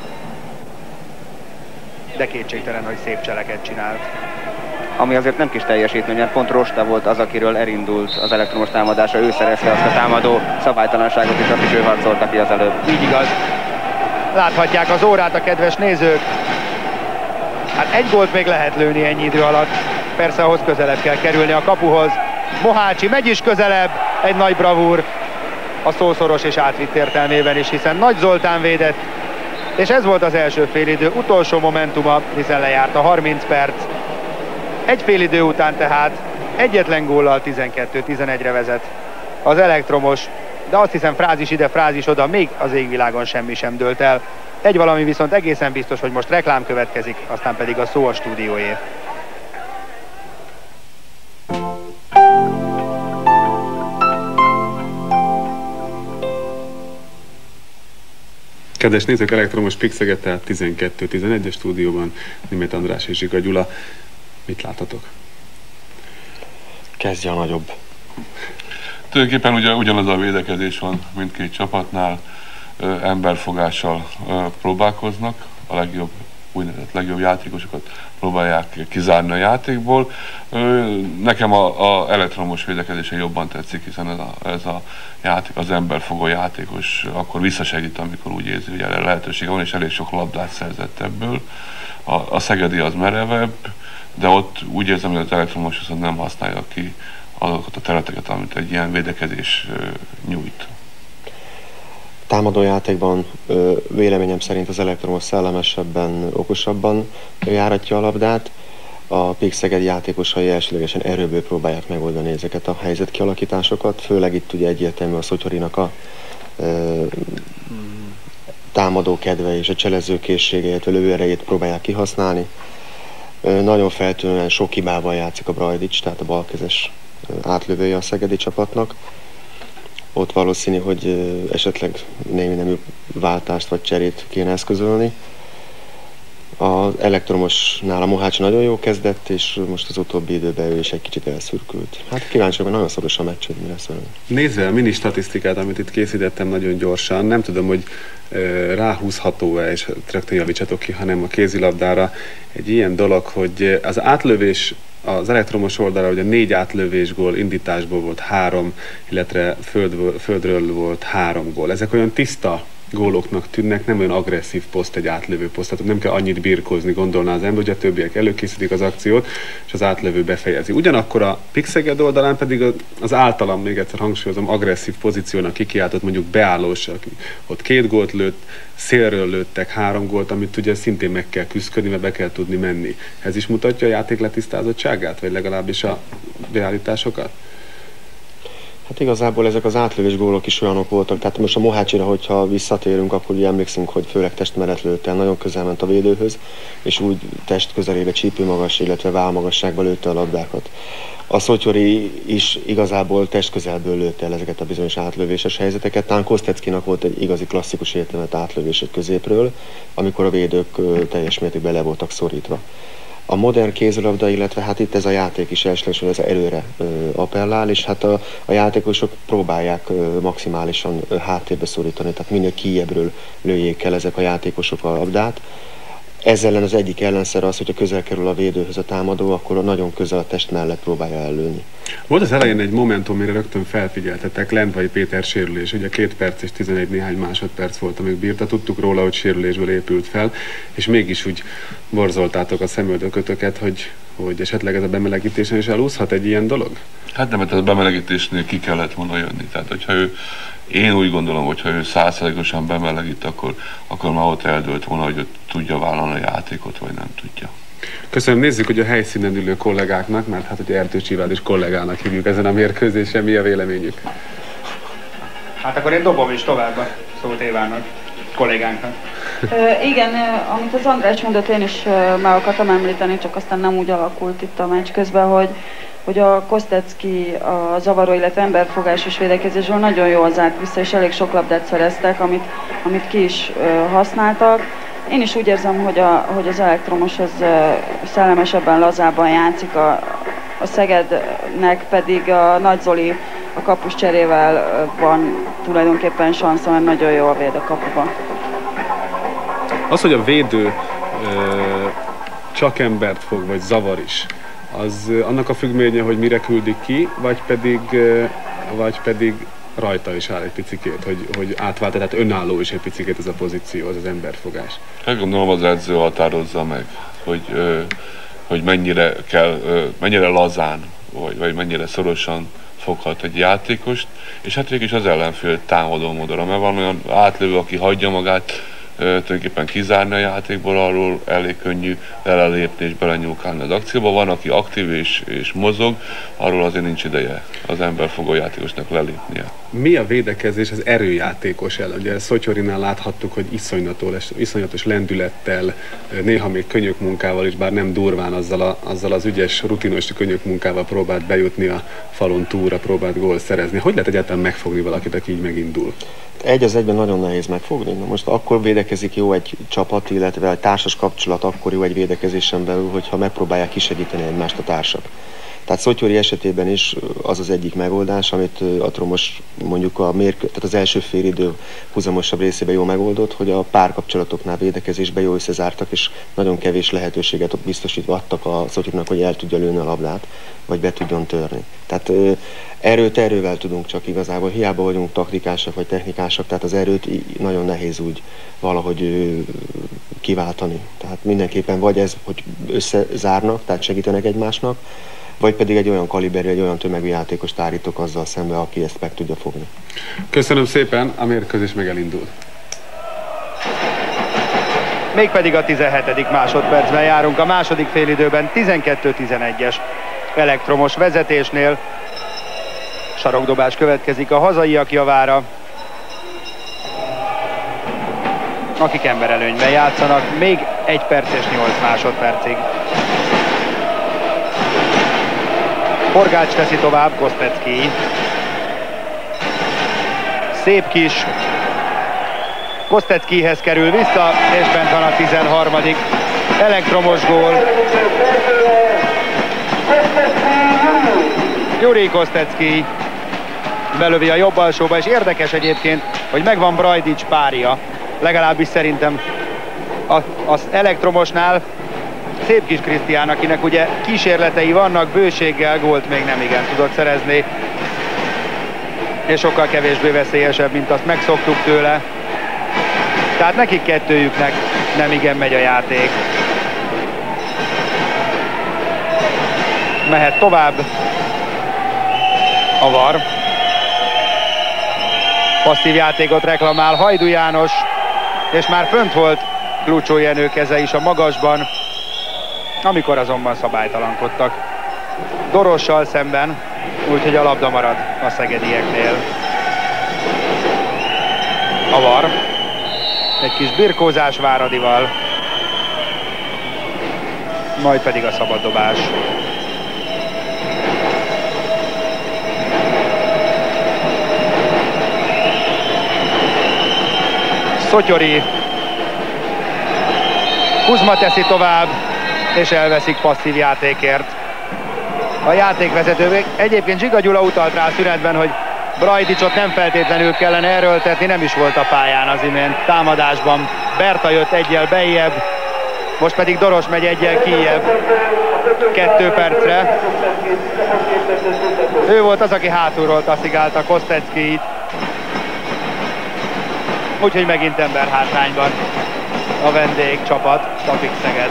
De kétségtelen, hogy szép cseleket csinált. Ami azért nem kis teljesítmény, mert pont Rosta volt az, akiről elindult az elektromos támadásra, ő szerezte azt a támadó szabálytalanságot, és azt is ő harcolta ki az előbb. Így igaz. Láthatják az órát a kedves nézők. Hát 1 gólt még lehet lőni ennyi idő alatt. Persze ahhoz közelebb kell kerülni a kapuhoz. Mohácsi megy is közelebb, egy nagy bravúr a szószoros és átvitt értelmében is, hiszen Nagy Zoltán védett. És ez volt az első félidő utolsó momentuma, hiszen lejárt a 30 perc. Egy félidő után tehát egyetlen góllal 12-11-re vezet az elektromos, de azt hiszem frázis ide, frázis oda, még az égvilágon semmi sem dőlt el. Egy valami viszont egészen biztos, hogy most reklám következik, aztán pedig a szó a stúdióé. Kedves nézők, elektromos Pixeget, tehát 12-11-es stúdióban Németh András és Zsiga Gyula. Mit láthatok? Kezdje a nagyobb. Tulajdonképpen ugyanaz a védekezés van mindkét csapatnál, emberfogással próbálkoznak, a úgynevezett legjobb játékosokat próbálják kizárni a játékból. Nekem a elektromos védekezése jobban tetszik, hiszen ez a játék, az emberfogó játékos akkor visszasegít, amikor úgy érzi, hogy erre lehetősége van, és elég sok labdát szerzett ebből. A szegedi az merevebb, de ott úgy érzem, hogy az elektromos viszont nem használja ki azokat a területeket, amit egy ilyen védekezés nyújt. Támadójátékban véleményem szerint az elektromos szellemesebben, okosabban járatja a labdát. A Pixeged játékosai elsőlegesen erőből próbálják megoldani ezeket a helyzetkialakításokat, főleg itt ugye egyértelmű a Szotyorinak a támadó kedve és a cselezőkészsége, illetve lövőerejét próbálják kihasználni. Nagyon feltűnően sok hibával játszik a Brajdics, tehát a balkezes átlövője a szegedi csapatnak. Ott valószínű, hogy esetleg némi nemű váltást vagy cserét kéne eszközölni. Az elektromosnál a Mohács nagyon jó kezdett, és most az utóbbi időben ő is egy kicsit elszürkült. Hát kíváncsi, hogy nagyon szoros a meccs, hogy mi lesz velünk. Nézve a mini statisztikát, amit itt készítettem nagyon gyorsan, nem tudom, hogy ráhúzható-e, és rögtön javítsatok ki, hanem a kézilabdára egy ilyen dolog, hogy az átlövés az elektromos oldalra, ugye 4 átlövés gól indításból volt 3, illetve földről volt 3 gól. Ezek olyan tiszta góloknak tűnnek, nem olyan agresszív poszt egy átlövő poszt, tehát nem kell annyit birkózni, gondolná az ember, hogy a többiek előkészítik az akciót, és az átlövő befejezi. Ugyanakkor a PIK-Szeged oldalán pedig az általam, még egyszer hangsúlyozom, agresszív pozíciónak kikiáltott mondjuk beállós, aki ott 2 gólt lőtt, szélről lőttek 3 gólt, amit ugye szintén meg kell küzdködni, mert be kell tudni menni. Ez is mutatja a játék letisztázottságát, vagy legalábbis a beállításokat? Hát igazából ezek az átlövés gólok is olyanok voltak, tehát most a Mohácsira, hogyha visszatérünk, akkor ugye emlékszünk, hogy főleg test mellett lőtte el, nagyon közel ment a védőhöz, és úgy test közelébe, csípőmagas, illetve válmagasságba lőtte a labdákat. A Szotyori is igazából test közelből lőtte el ezeket a bizonyos átlövéses helyzeteket. Talán Kosteckinak volt egy igazi klasszikus értelmet átlövés egy középről, amikor a védők teljes mértékben le voltak szorítva. A modern kézilabda, illetve hát itt ez a játék is elsősorban ez erőre appellál, és hát a játékosok próbálják maximálisan háttérbe szorítani, tehát minél kijjebbről lőjék el ezek a játékosok a labdát. Ezzel ellen az egyik ellenszer az, hogyha közel kerül a védőhöz a támadó, akkor nagyon közel a test mellett próbálja ellőni. Volt az elején egy momentum, mire rögtön felfigyeltetek, Lendvai Péter sérülés, ugye 2 perc és 11 néhány másodperc volt, amíg bírta, tudtuk róla, hogy sérülésből épült fel, és mégis úgy borzoltátok a szemöldökötöket, hogy esetleg ez a bemelegítésen is elúszhat egy ilyen dolog? Hát nem, mert a bemelegítésnél ki kellett volna jönni, tehát hogyha én úgy gondolom, hogy ha ő 100%-osan bemelegít, akkor már ott eldőlt volna, hogy tudja vállalni a játékot, vagy nem tudja. Köszönöm, nézzük, hogy a helyszínen ülő kollégáknak, mert hát ugye Ertős Iván is kollégának hívjuk ezen a mérkőzésen, mi a véleményük? Hát akkor én dobom is tovább a szót Évának, kollégánknak. Igen, amit az András mondott, én is meg akartam említeni, csak aztán nem úgy alakult itt a meccs közben, hogy a Kostecki a zavaró, illetve emberfogásos védekezésről nagyon jól zárt vissza, és elég sok labdát szereztek, amit ki is használtak. Én is úgy érzem, hogy az elektromos az szellemesebben, lazábban játszik, a Szegednek pedig a Nagy Zoli a kapus cserével van tulajdonképpen sansza, mert nagyon jól véd a kapuban. Az, hogy a védő csak embert fog, vagy zavar is, az annak a függvénye, hogy mire küldik ki, vagy pedig rajta is áll egy picikét, hogy átvált, tehát önálló is egy picikét ez a pozíció, az emberfogás. Hát gondolom az edző határozza meg, hogy mennyire lazán, vagy mennyire szorosan foghat egy játékost, és hát végig is az ellenfél támadó módra, mert van olyan átlövő, aki hagyja magát tulajdonképpen kizárni a játékból, arról elég könnyű lelépni és belenyúlkálni az akcióba. Van, aki aktív és mozog, arról azért nincs ideje az emberfogó játékosnak lelépnie. Mi a védekezés az erőjátékos ellen? Ugye Szotyorinál láthattuk, hogy iszonyatos lendülettel, néha még könyökmunkával is, bár nem durván, azzal az ügyes, rutinos könyökmunkával próbált bejutni a falon túlra, próbált gólt szerezni. Hogy lehet egyáltalán megfogni valakit, aki így megindul? Egy az egyben nagyon nehéz megfogni. Na most akkor védekezik jó egy csapat, illetve egy társas kapcsolat akkor jó egy védekezésen belül, hogyha megpróbálják kisegíteni egymást a társak. Tehát Szotyori esetében is az az egyik megoldás, amit a Tromos mondjuk tehát az első félidő húzamosabb részében jól megoldott, hogy a párkapcsolatoknál védekezésben jól összezártak, és nagyon kevés lehetőséget biztosítva adtak a Szotyorinak, hogy el tudja lőni a labdát, vagy be tudjon törni. Tehát erővel tudunk csak igazából, hiába vagyunk taktikásak vagy technikásak, tehát az erőt nagyon nehéz úgy valahogy kiváltani. Tehát mindenképpen vagy ez, hogy összezárnak, tehát segítenek egymásnak, vagy pedig egy olyan kaliberű, egy olyan tömegű játékost állítok azzal szembe, aki ezt meg tudja fogni. Köszönöm szépen, a mérkőzés meg elindul. Mégpedig a 17. másodpercben járunk, a második félidőben 12-11-es elektromos vezetésnél. Sarokdobás következik a hazaiak javára, akik emberelőnyben játszanak még 1 perc és 8 másodpercig. Forgács teszi tovább, Kostecki. Szép kis Kosteckihez kerül vissza, és bent van a 13. elektromos gól. Juri Kostecki belövi a jobb alsóba, és érdekes egyébként, hogy megvan Brajdics párja. Legalábbis szerintem az elektromosnál Szép Kis Krisztián, akinek ugye kísérletei vannak, bőséggel gólt még nem igen tudott szerezni. És sokkal kevésbé veszélyesebb, mint azt megszoktuk tőle. Tehát nekik kettőjüknek nem igen megy a játék. Mehet tovább a VAR. Passzív játékot reklamál Hajdú János, és már fönt volt Klucsó Jenő keze is a magasban, amikor azonban szabálytalankodtak Dorossal szemben, úgyhogy a labda marad a szegedieknél. A VAR. Egy kis birkózás Váradival, majd pedig a szabaddobás. Szotyori. Kuzma teszi tovább, és elveszik passzív játékért. A játékvezető egyébként Zsiga Gyula utalt rá a szünetben, hogy Brajdicsot nem feltétlenül kellene erőltetni, nem is volt a pályán az imént. Támadásban Berta jött egyel bejjebb, most pedig Doros megy egyel kijjebb 2 percre. Ő volt az, aki hátulról taszigálta Kosteckit. Úgyhogy megint ember hátrányban a vendégcsapat, a Pixeged.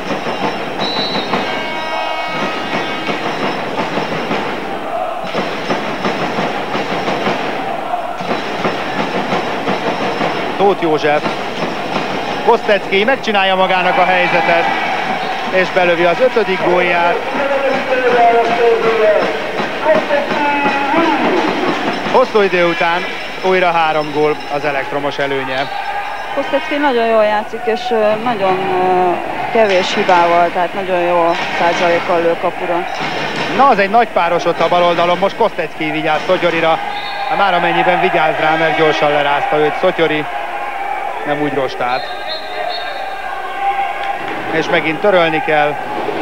Tóth József. Kostecki megcsinálja magának a helyzetet, és belövi az 5. gólját. Hosszú idő után újra 3 gól az elektromos előnye. Kostecki nagyon jól játszik, és nagyon kevés hibával, tehát nagyon jó százalékkal lő kapura. Na, az egy nagy páros ott a bal oldalon, most Kostecki vigyáz Szotyorira. Már amennyiben vigyáz rá, mert gyorsan lerázta őt Szotyori. Nem úgy rostált. És megint törölni kell.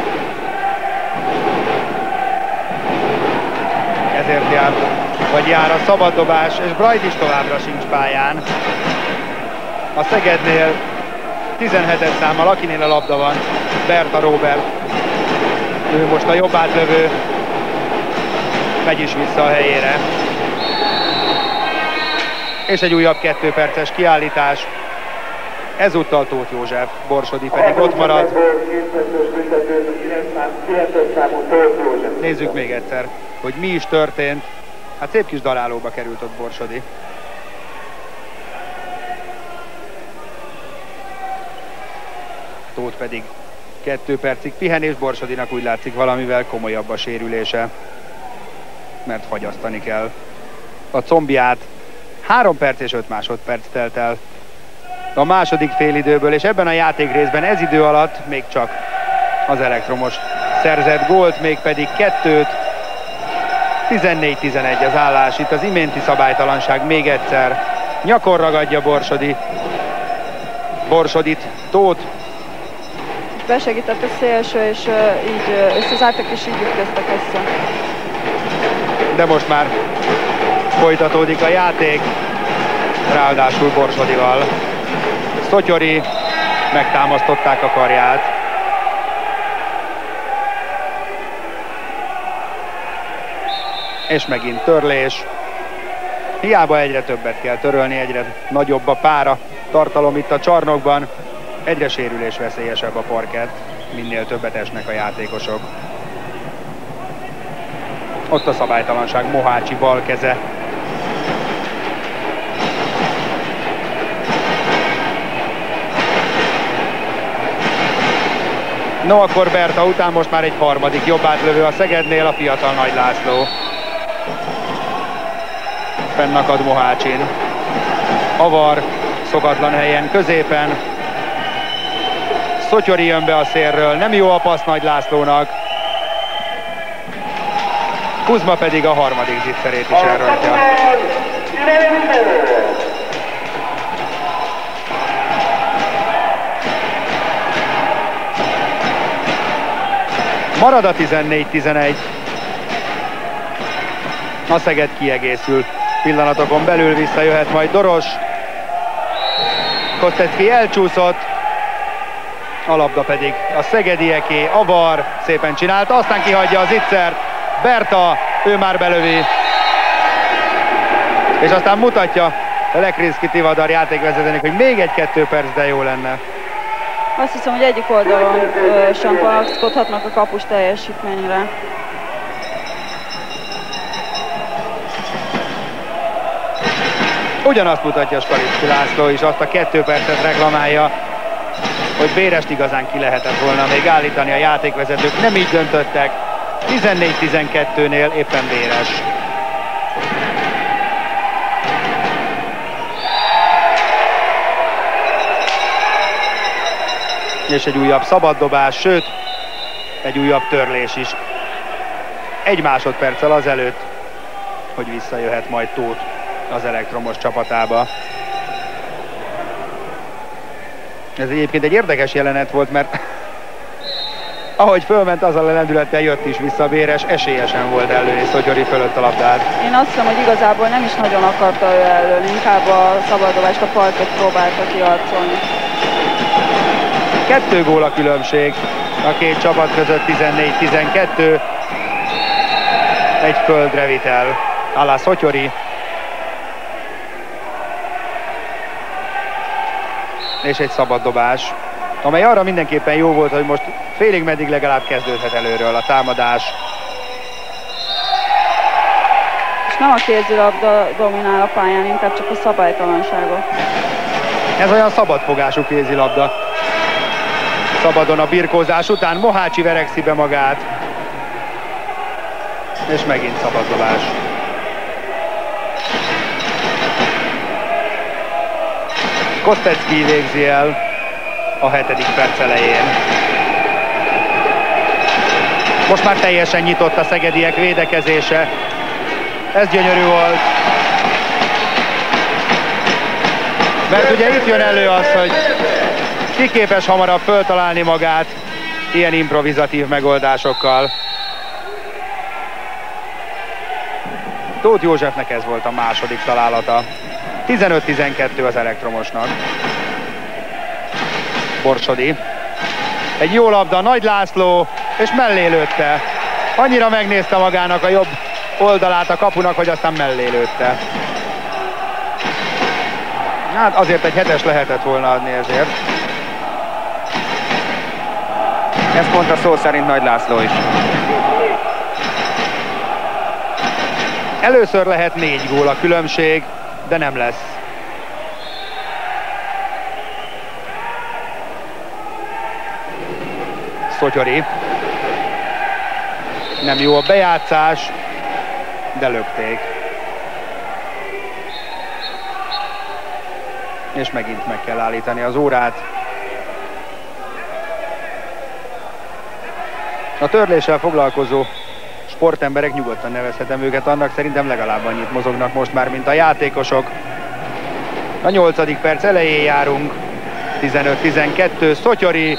Ezért jár a szabaddobás, és Brajdics továbbra sincs pályán. A Szegednél 17. számmal, akinél a labda van, Berta Róbert. Ő most a jobb átlövő, megy is vissza a helyére. És egy újabb 2 perces kiállítás. Ezúttal Tóth József, Borsodi pedig ott marad. Nézzük még egyszer, hogy mi is történt. Hát szép kis darálóba került ott Borsodi. Tóth pedig 2 percig pihenés, Borsodinak úgy látszik valamivel komolyabb a sérülése, mert fagyasztani kell a combját. 3 perc és 5 másodperc telt el a második félidőből, és ebben a játékrészben ez idő alatt még csak az elektromos szerzett gólt, mégpedig 2-t. 14-11 az állás, itt az iménti szabálytalanság még egyszer. Nyakon ragadja Borsodit Tóth. Besegített a szélső, és így összezártak, és így ütköztek össze. De most már folytatódik a játék, ráadásul Borsodival. Szotyori, megtámasztották a karját. És megint törlés. Hiába egyre többet kell törölni, egyre nagyobb a pára tartalom itt a csarnokban. Egyre sérülésveszélyesebb a parkett, minél többet esnek a játékosok. Ott a szabálytalanság, Mohácsi bal keze. No, akkor Berta után most már egy harmadik jobb átlövő a Szegednél, a fiatal Nagy László. Fennakad Mohácsin. Avar szokatlan helyen középen. Szotyori jön be a szélről, nem jó a passz Nagy Lászlónak. Kuzma pedig a harmadik zicserét is elrontja. Marad a 14-11. A Szeged kiegészül. Pillanatokon belül visszajöhet majd Doros. Kostecki elcsúszott. A labda pedig a szegedieké. Avar szépen csinálta, aztán kihagyja az Itzert. Berta, ő már belövi. És aztán mutatja Lekrinszki Tivadar játékvezetőnek, hogy még 1-2 perc, de jó lenne. Azt hiszem, hogy egyik oldalon sem panaszkodhatnak a kapus teljesítményre. Ugyanazt mutatja Skalicki László is, azt a 2 percet reklamálja, hogy Bérest igazán ki lehetett volna még állítani, a játékvezetők nem így döntöttek. 14-12-nél éppen Béres. És egy újabb szabaddobás, sőt, egy újabb törlés is. 1 másodperccel azelőtt, hogy visszajöhet majd Tóth az elektromos csapatába. Ez egyébként egy érdekes jelenet volt, mert ahogy fölment, azzal a lendülettel jött is vissza Béres, esélyesen volt előni Szotyori fölött a labdát. Én azt hiszem, hogy igazából nem is nagyon akarta ő elől, inkább a szabaddobást, a partot próbálta kiharcolni. 2 gól a különbség a két csapat között, 14-12. Egy földre vitel. Alá Szotyori. És egy szabad dobás, amely arra mindenképpen jó volt, hogy most félig meddig legalább kezdődhet előről a támadás. És nem a kézilabda dominál a pályán, inkább csak a szabálytalanságok. Ez olyan szabadfogású kézilabda. Szabadon a birkózás után Mohácsi verekszi be magát. És megint szabad dobás. Kostecki végzi el a 7. perc elején. Most már teljesen nyitott a szegediek védekezése. Ez gyönyörű volt. Mert ugye itt jön elő az, hogy ki képes hamarabb föltalálni magát ilyen improvizatív megoldásokkal. Tóth Józsefnek ez volt a második találata. 15-12 az elektromosnak. Borsodi. Egy jó labda, Nagy László, és mellé lőtte. Annyira megnézte magának a jobb oldalát a kapunak, hogy aztán mellé lőtte. Hát azért egy 7-es lehetett volna adni ezért. Ezt mondta szó szerint Nagy László is. Először lehet 4 gól a különbség, de nem lesz. Szotyori. Nem jó a bejátszás, de lökték. És megint meg kell állítani az órát. A törléssel foglalkozó sportemberek, nyugodtan nevezhetem őket annak, szerintem legalább annyit mozognak most már, mint a játékosok. A 8. perc elején járunk. 15-12, Szotyori.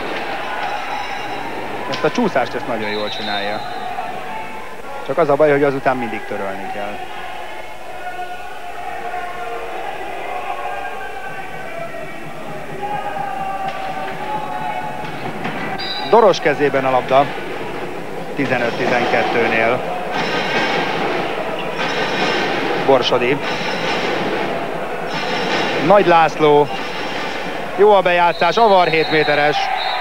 Ezt a csúszást ezt nagyon jól csinálja. Csak az a baj, hogy azután mindig törölni kell. Doros kezében a labda. 15-12-nél. Borsodi. Nagy László. Jó a bejátszás, Avar 7 méteres.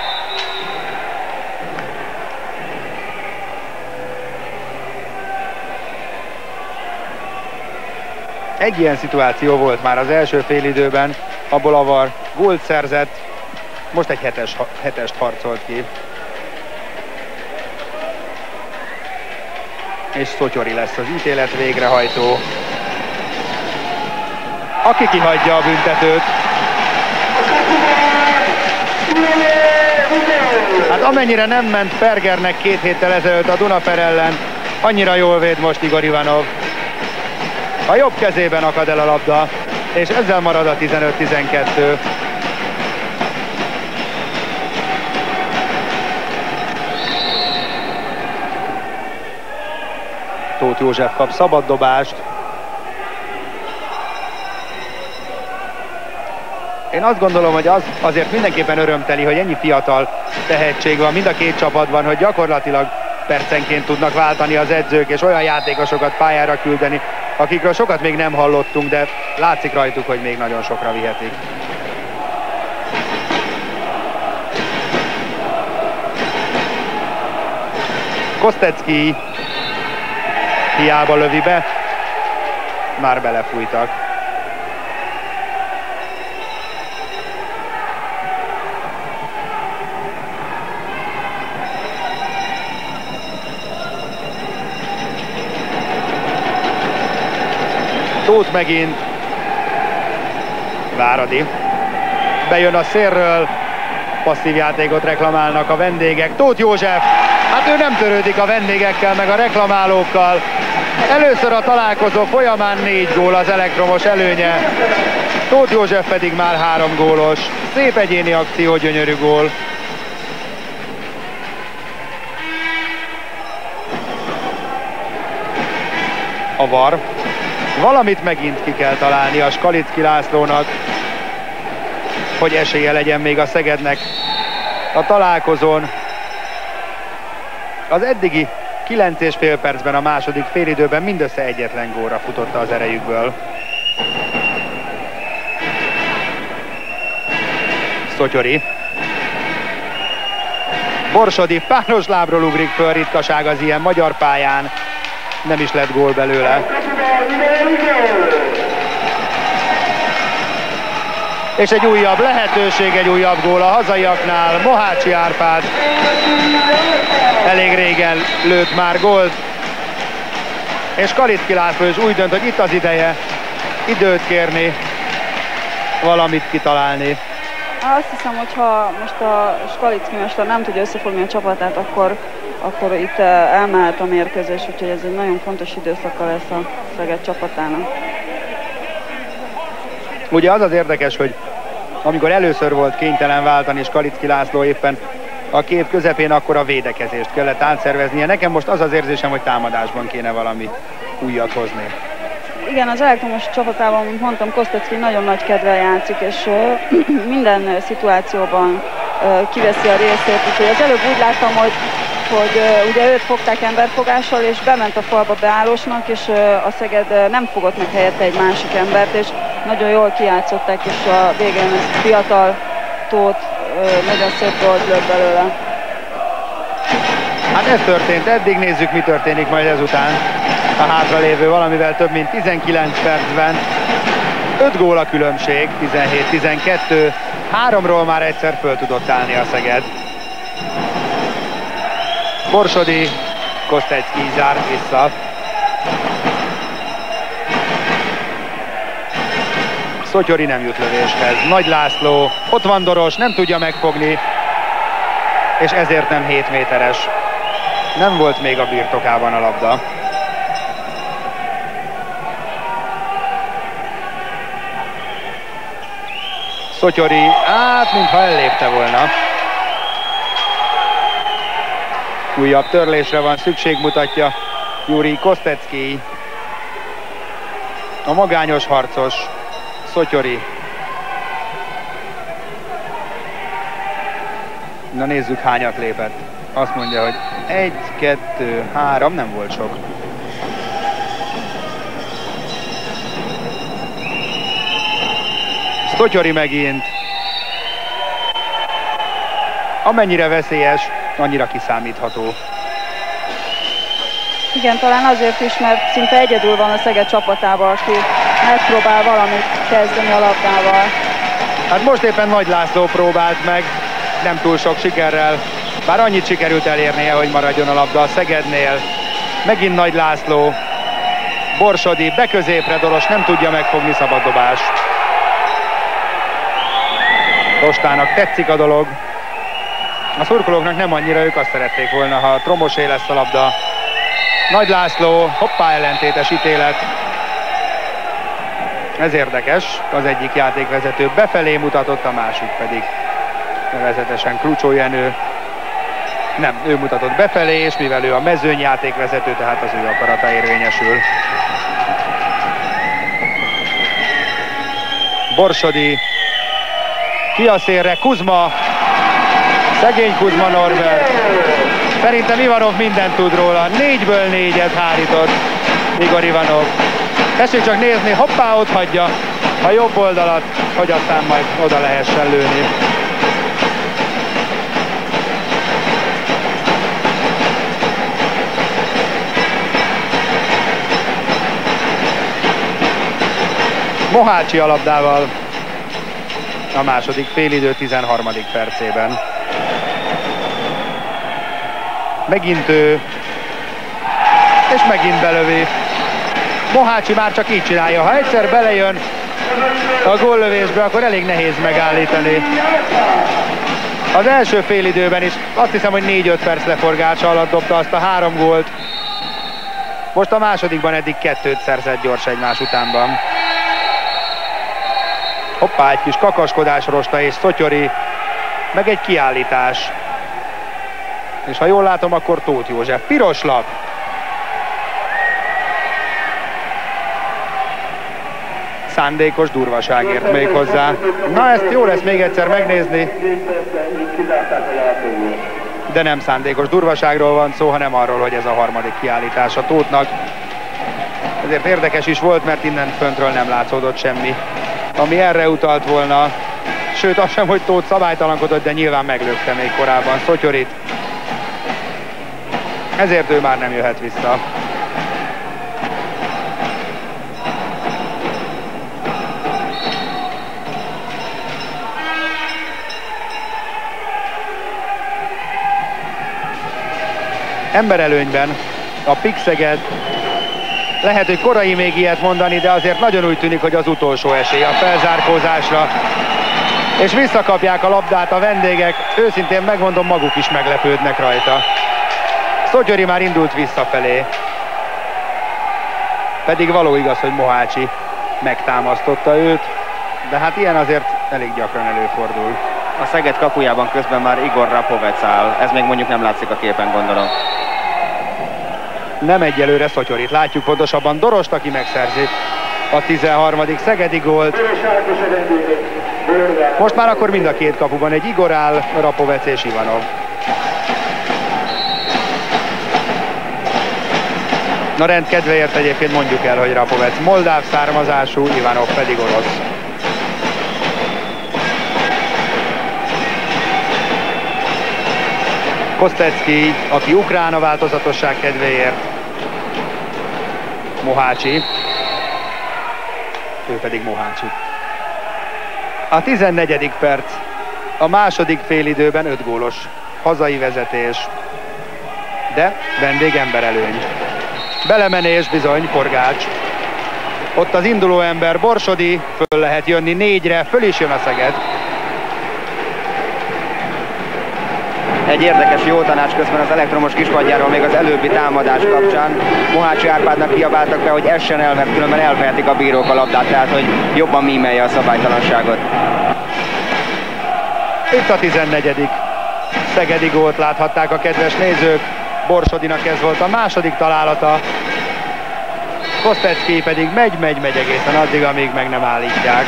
Egy ilyen szituáció volt már az első félidőben, abból Avar gólt szerzett, most egy 7-est harcolt ki. És Szotyori lesz az ítélet végrehajtó, aki kihagyja a büntetőt. Hát amennyire nem ment Pergernek 2 héttel ezelőtt a Dunafer ellen, annyira jól véd most Igor Ivanov. A jobb kezében akad el a labda, és ezzel marad a 15-12. Tóth József kap szabaddobást. Én azt gondolom, hogy az azért mindenképpen örömteli, hogy ennyi fiatal tehetség van mind a két csapatban, hogy gyakorlatilag percenként tudnak váltani az edzők, és olyan játékosokat pályára küldeni, akikről sokat még nem hallottunk, de látszik rajtuk, hogy még nagyon sokra vihetik. Kostecki hiába lövi be, már belefújtak. Tóth megint. Váradi. Bejön a szélről. Passzív játékot reklamálnak a vendégek. Tóth József. Hát ő nem törődik a vendégekkel, meg a reklamálókkal. Először a találkozó folyamán 4 gól az elektromos előnye. Tóth József pedig már 3 gólos. Szép egyéni akció, gyönyörű gól. A VAR. Valamit megint ki kell találni a Skalicki Lászlónak, hogy esélye legyen még a Szegednek a találkozón. Az eddigi 9,5 percben, a második félidőben mindössze egyetlen gólra futotta az erejükből. Szotyori. Borsodi páros lábról ugrik föl, ritkaság az ilyen magyar pályán. Nem is lett gól belőle. És egy újabb lehetőség, egy újabb gól a hazaiaknál. Mohácsi Árpád elég régen lőtt már gólt. És Skalicki László is úgy dönt, hogy itt az ideje időt kérni, valamit kitalálni. Azt hiszem, hogy ha most a Skalicki mester nem tudja összefogni a csapatát, akkor itt elmehet a mérkőzés, úgyhogy ez egy nagyon fontos időszaka lesz a Szeged csapatának. Ugye az az érdekes, hogy amikor először volt kénytelen váltani Skalicki László éppen a kép közepén, akkor a védekezést kellett átszerveznie. Nekem most az az érzésem, hogy támadásban kéne valami újat hozni. Igen, az elektromos csapatában, mint mondtam, Kostecki nagyon nagy kedvel játszik, és minden szituációban kiveszi a részét. Úgyhogy az előbb úgy láttam, hogy ugye őt fogták emberfogással, és bement a falba beállósnak, és a Szeged nem fogott meg helyette egy másik embert, és nagyon jól kijátszották, és a végén ez fiatal Tóth nagyon szép gólt lőtt belőle. Hát ez történt eddig, nézzük, mi történik majd ezután. A hátralévő valamivel több mint 19 percben. 5 gól a különbség, 17-12. 3-ról már egyszer föl tudott állni a Szeged. Borsodi, Kostecki zárt vissza. Szotyori nem jut lövéshez. Nagy László, ott van Doros, nem tudja megfogni, és ezért nem 7 méteres. Nem volt még a birtokában a labda. Szotyori, hát mintha ellépte volna. Újabb törlésre van szükség, mutatja Juri Kostecki. A magányos harcos Szotyori. Na nézzük, hányat lépett. Azt mondja, hogy 1, 2, 3, nem volt sok. Szotyori megint. Amennyire veszélyes, annyira kiszámítható. Igen, talán azért is, mert szinte egyedül van a Szeged csapatában, aki megpróbál valamit kezdeni a labdával. Hát most éppen Nagy László próbált meg, nem túl sok sikerrel, bár annyit sikerült elérnie, hogy maradjon a labda a Szegednél. Megint Nagy László, Borsodi, beközépre Doros, nem tudja megfogni, szabaddobás. Rostának tetszik a dolog. A szurkolóknak nem annyira, ők azt szerették volna, ha Tromosé lesz a labda. Nagy László, hoppá, ellentétes ítélet. Ez érdekes, az egyik játékvezető befelé mutatott, a másik pedig nevezetesen Krucsó Jenő Nem, ő mutatott befelé, és mivel ő a mezőnyjátékvezető, tehát az ő akarata érvényesül. Borsodi ki a szélre, Kuzma, szegény Kuzma Norbert. Szerintem Ivanov mindent tud róla, 4-ből 4-et hárított Igor Ivanov. Tessék csak nézni, hoppá, ott hagyja a jobb oldalat, hogy aztán majd oda lehessen lőni. Mohácsi a labdával a második félidő 13. percében. Megint ő, és megint belövi. Mohácsi már csak így csinálja. Ha egyszer belejön a góllövésbe, akkor elég nehéz megállítani. Az első félidőben is azt hiszem, hogy 4-5 perc leforgása alatt dobta azt a 3 gólt. Most a másodikban eddig 2-t szerzett gyors egymás utánban. Hoppá, egy kis kakaskodás Rosta és Szotyori, meg egy kiállítás. És ha jól látom, akkor Tóth József. Piros lap. Szándékos durvaságért még hozzá. Na, ezt jó lesz még egyszer megnézni. De nem szándékos durvaságról van szó, hanem arról, hogy ez a harmadik kiállítás a Tóthnak. Ezért érdekes is volt, mert innen föntről nem látszódott semmi, ami erre utalt volna. Sőt, az sem, hogy Tóth szabálytalankodott, de nyilván meglökte még korábban Szotyorit. Ezért ő már nem jöhet vissza. Emberelőnyben a PIK Szeged, lehet, hogy korai még ilyet mondani, de azért nagyon úgy tűnik, hogy az utolsó esély a felzárkózásra. És visszakapják a labdát a vendégek, őszintén megmondom, maguk is meglepődnek rajta. Szotyori már indult visszafelé. Pedig való igaz, hogy Mohácsi megtámasztotta őt, de hát ilyen azért elég gyakran előfordul. A Szeged kapujában közben már Igor Rapovec áll, ez még mondjuk nem látszik a képen, gondolom. Nem egyelőre Szotyorit látjuk, pontosabban Dorost, aki megszerzi a 13. szegedi gólt. Most már akkor mind a két kapuban egy Igor áll, Rapovec és Ivanov. Na, rend kedvéért egyébként mondjuk el, hogy Rapovec moldáv származású, Ivanov pedig orosz. Kostecki, aki ukrán a változatosság kedvéért. Mohácsi. Ő pedig Mohácsi. A 14. perc. A második félidőben 5 gólos hazai vezetés. De vendég emberelőny. Belemenés bizony, Forgács. Ott az induló ember Borsodi, föl lehet jönni 4-re, föl is jön a Szeged. Egy érdekes jó tanács közben az elektromos kispadjáról még az előbbi támadás kapcsán. Mohácsi Árpádnak kiabáltak be, hogy essen el, mert különben elvehetik a bírók a labdát, tehát hogy jobban mímelje a szabálytalanságot. Itt a 14. szegedi gólt láthatták a kedves nézők. Borsodinak ez volt a második találata. Kostecki pedig megy egészen addig, amíg meg nem állítják.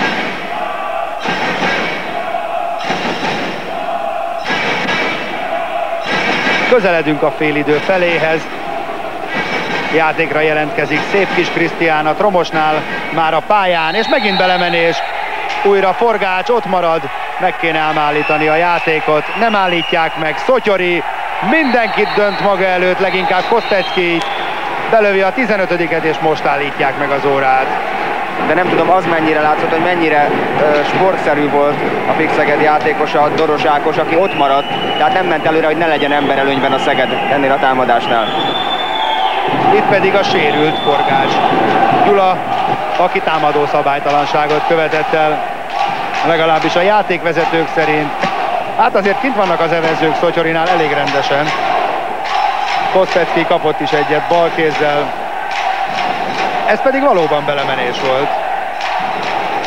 Közeledünk a félidő feléhez. Játékra jelentkezik Szép Kis Krisztián a Tromosnál, már a pályán, és megint belemenés. Újra Forgács, ott marad, meg kéne ám állítani a játékot, nem állítják meg. Szotyori mindenkit dönt maga előtt, leginkább Kostecki, belövi a 15-et, és most állítják meg az órát. De nem tudom, az mennyire látszott, hogy mennyire sportszerű volt a PIK Szeged játékosa, Doros Ákos, aki ott maradt, tehát nem ment előre, hogy ne legyen emberelőnyben a Szeged ennél a támadásnál. Itt pedig a sérült Forgács Gyula, aki támadó szabálytalanságot követett el, legalábbis a játékvezetők szerint. Hát azért kint vannak az evezők Szotyorinál elég rendesen. Kostecki kapott is egyet balkézzel. Ez pedig valóban belemenés volt.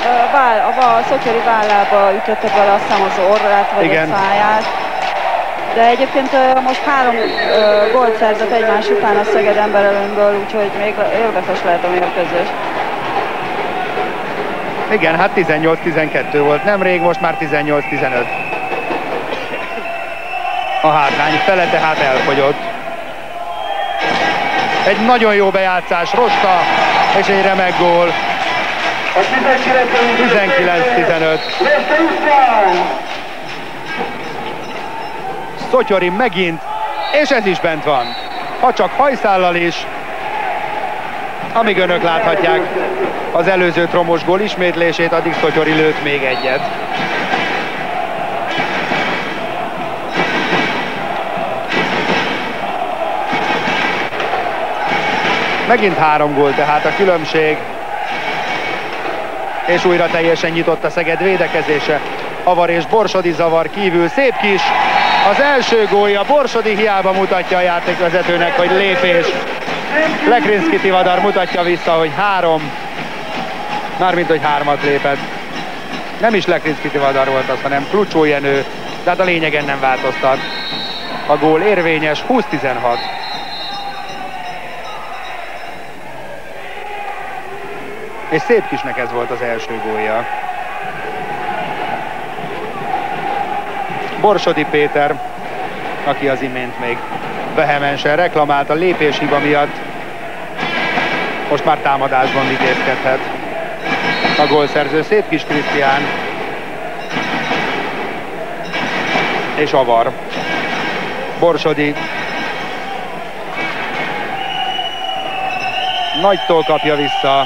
A Szotyori vállába ütötte bele, azt hiszem, az orrát vagy igen, a száját. De egyébként most 3 gólt szerzett egymás után a Szeged emberelőnyből, úgyhogy még érdekes lehet a mérkőzés. Igen, hát 18-12 volt nemrég, most már 18-15. A hátrány fele tehát elfogyott. Egy nagyon jó bejátszás, Rosta, és egy remek gól. 19-15. Szotyori megint, és ez is bent van. Ha csak hajszállal is. Amíg önök láthatják az előző Tromos gól ismétlését, addig Szotyori lőtt még egyet. Megint 3 gól tehát a különbség. És újra teljesen nyitott a Szeged védekezése. Avar és Borsodi zavar kívül. Szép kis az első gólja. Borsodi hiába mutatja a játékvezetőnek, hogy lépés. Lekrinszki Tivadar mutatja vissza, hogy 3. Mármint, hogy 3-at lépett. Nem is Lekrinszki Tivadar volt az, hanem Klucsó Jenő. De hát a lényegen nem változtat. A gól érvényes, 20-16. És Szép Kisnek ez volt az első gólja. Borsodi Péter, aki az imént még vehemensen reklamált a lépéshiba miatt, most már támadásban vitézkedhet. A gólszerző Szép Kis Krisztián és Avar. Borsodi nagytól kapja vissza.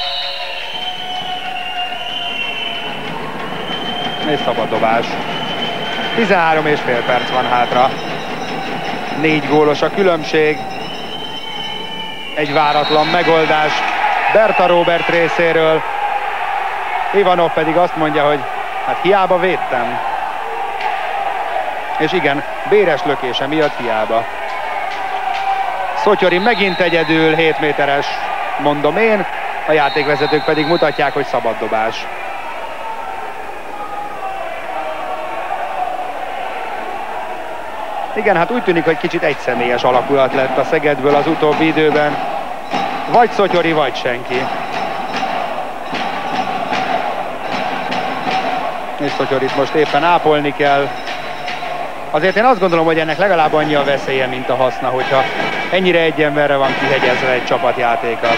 És szabaddobás. 13,5 perc van hátra. 4 gólos a különbség. Egy váratlan megoldás Berta Róbert részéről. Ivanov pedig azt mondja, hogy hát hiába védtem. És igen, Béres lökése miatt hiába. Szotyori megint egyedül, 7 méteres, mondom én. A játékvezetők pedig mutatják, hogy szabaddobás. Igen, hát úgy tűnik, hogy kicsit egyszemélyes alakulat lett a Szegedből az utóbbi időben. Vagy Szotyori, vagy senki. És Szotyorit most éppen ápolni kell. Azért én azt gondolom, hogy ennek legalább annyi a veszélye, mint a haszna, hogyha ennyire egy emberre van kihegyezve egy csapatjátéka.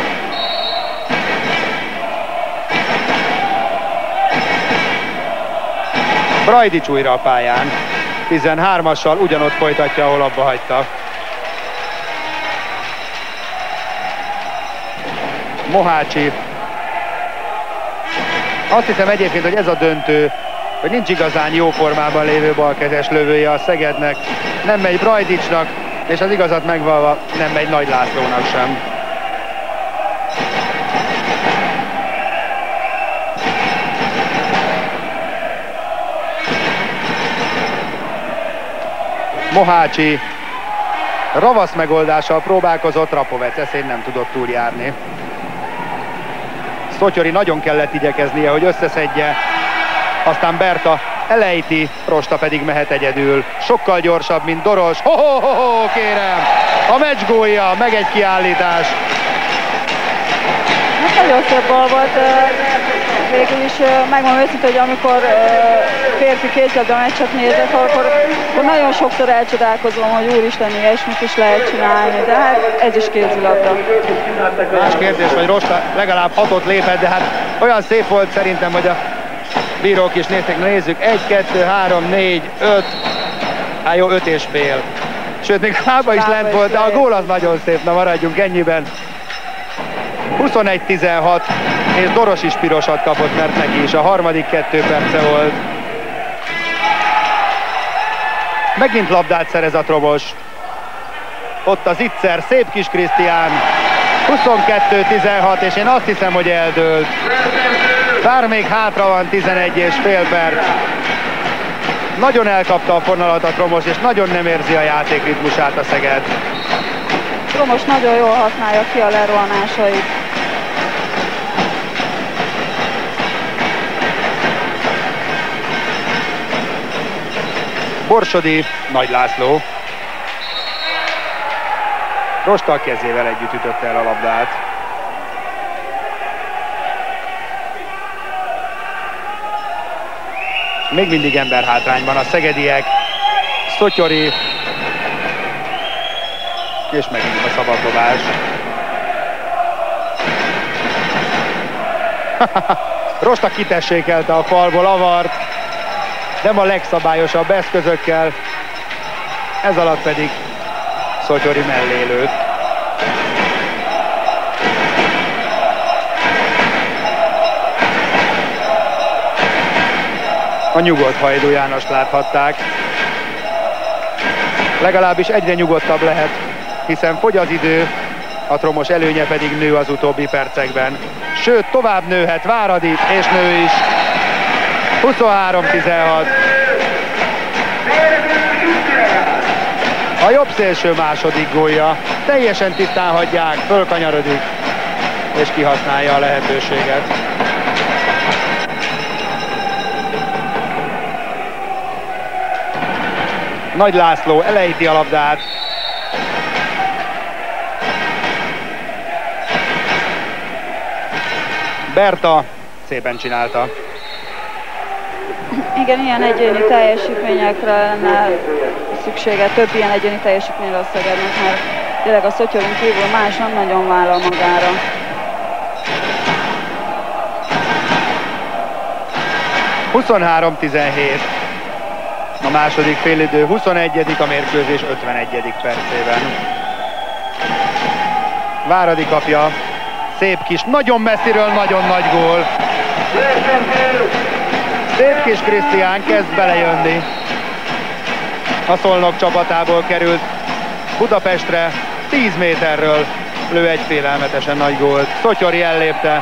Brajdics újra a pályán. 13-assal ugyanott folytatja, ahol abba hagyta. Mohácsi. Azt hiszem egyébként, hogy ez a döntő, hogy nincs igazán jó formában lévő balkezes lövője a Szegednek. Nem megy Brajdicsnak, és az igazat megvalva nem megy Nagy Lászlónak sem. Mohácsi ravasz megoldással próbálkozott, Rapovec eszén nem tudott túljárni. Szotyori nagyon kellett igyekeznie, hogy összeszedje, aztán Berta elejti, Rosta pedig mehet egyedül. Sokkal gyorsabb, mint Doros. Ho-ho-ho-ho, kérem! A meccs gólja, meg egy kiállítás. Nagyon szép gól volt. Végül is megmondom őszintén, hogy amikor férfi kézilabda meccset nézek, akkor nagyon sokszor elcsodálkozom, hogy úristen, ilyesmit is lehet csinálni, de hát ez is kézilabda. Más kérdés, hogy Rosta legalább 6-ot lépett, de hát olyan szép volt szerintem, hogy a bírók is nézték, nézzük, 1, 2, 3, 4, 5, hát jó, 5,5. Sőt, még lába is lent volt, de a gól az nagyon szép, na maradjunk ennyiben. 21-16, és Doros is pirosat kapott, mert neki is a harmadik 2 perce volt. Megint labdát szerez a Tromos. Ott az Itzer, Szép Kis Krisztián. 22-16, és én azt hiszem, hogy eldőlt. Bár még hátra van 11,5 perc. Nagyon elkapta a fonalat a Tromos, és nagyon nem érzi a játékritmusát a Szeged. Tromos nagyon jól használja ki a lerohanásait. Borsodi, Nagy László. Rosta a kezével együtt ütötte el a labdát. Még mindig emberhátrányban a szegediek. Szotyori. És megint a szabaddobás. Rosta kitessékelte a falból Avart. Nem a legszabályosabb eszközökkel. Ez alatt pedig Szotyori mellé lőtt. A nyugodt Hajdú Jánost láthatták. Legalábbis egyre nyugodtabb lehet, hiszen fogy az idő, a Tromos előnye pedig nő az utóbbi percekben. Sőt, tovább nőhet Váradi, és nő is. 23-16. A jobb szélső második gólja. Teljesen tisztán hagyják, fölkanyarodik, és kihasználja a lehetőséget. Nagy László elejti a labdát. Berta szépen csinálta. Igen, ilyen egyéni teljesítményekre lenne szüksége, több ilyen egyéni teljesítményre a Szegednek, mert tényleg a Szotyorin kívül más nem nagyon vállal magára. ...23-17. A második félidő 21. a mérkőzés 51. percében. Váradi kapja. Szép kis, nagyon messziről, nagyon nagy gól. Szép kis Krisztián kezd belejönni. A Szolnok csapatából került Budapestre, 10 méterről lő egy félelmetesen nagy gólt. Szotyori ellépte,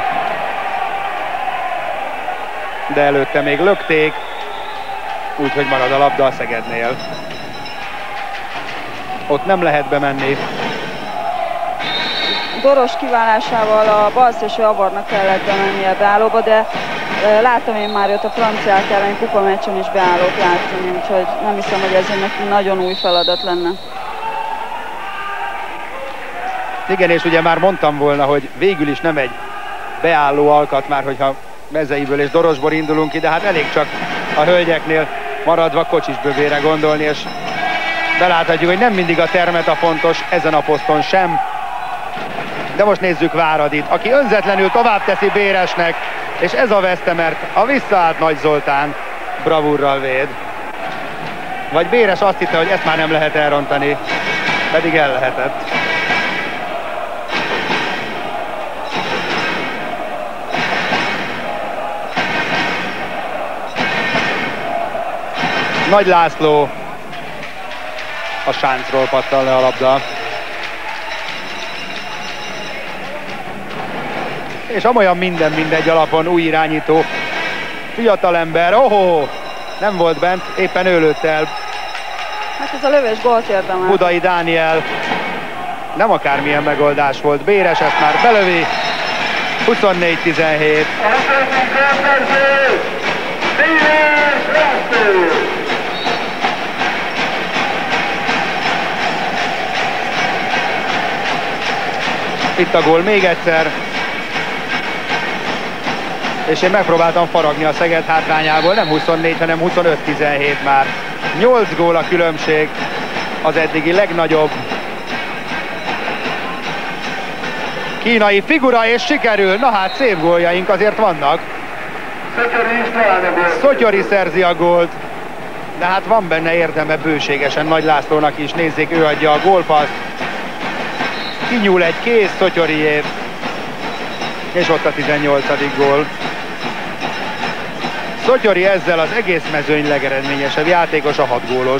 de előtte még lökték, úgyhogy marad a labda a Szegednél. Ott nem lehet bemenni. Doros kiválásával a balszélső Avarnak kellett bemennie beállóba, de láttam én már őt a franciák elleni kupameccsen is beállót játszani, úgyhogy nem hiszem, hogy ez neki nagyon új feladat lenne. Igen, és ugye már mondtam volna, hogy végül is nem egy beálló alkat már, hogyha Mezeiből és Dorosból indulunk ki, de hát elég csak a hölgyeknél maradva Kocsisböbére gondolni, és beláthatjuk, hogy nem mindig a termet a fontos, ezen a poszton sem. De most nézzük Váradit, aki önzetlenül tovább teszi Béresnek, és ez a veszte, mert a visszaállt Nagy Zoltán bravúrral véd. Vagy Béres azt hitte, hogy ezt már nem lehet elrontani, pedig el lehetett. Nagy László a sáncról pattan le a labda. És amolyan minden mindegy alapon új irányító fiatalember, nem volt bent, éppen ő lőtt el. Hát ez a lövés gólt érdemel. Budai Dániel, nem akármilyen megoldás volt, Béres ezt már belövi, 24-17. Itt a gól még egyszer. És én megpróbáltam faragni a Szeged hátrányából, nem 24, hanem 25-17 már. 8 gól a különbség, az eddigi legnagyobb. Kínai figura, és sikerül. Na hát, szép góljaink azért vannak. Szotyori szerzi a gólt, de hát van benne érdeme bőségesen Nagy Lászlónak is. Nézzék, ő adja a gólpaszt. Kinyúl egy kéz Szotyoriét, és ott a 18. gól. Szotyori ezzel az egész mezőny legeredményesebb játékos, a 6 gólos.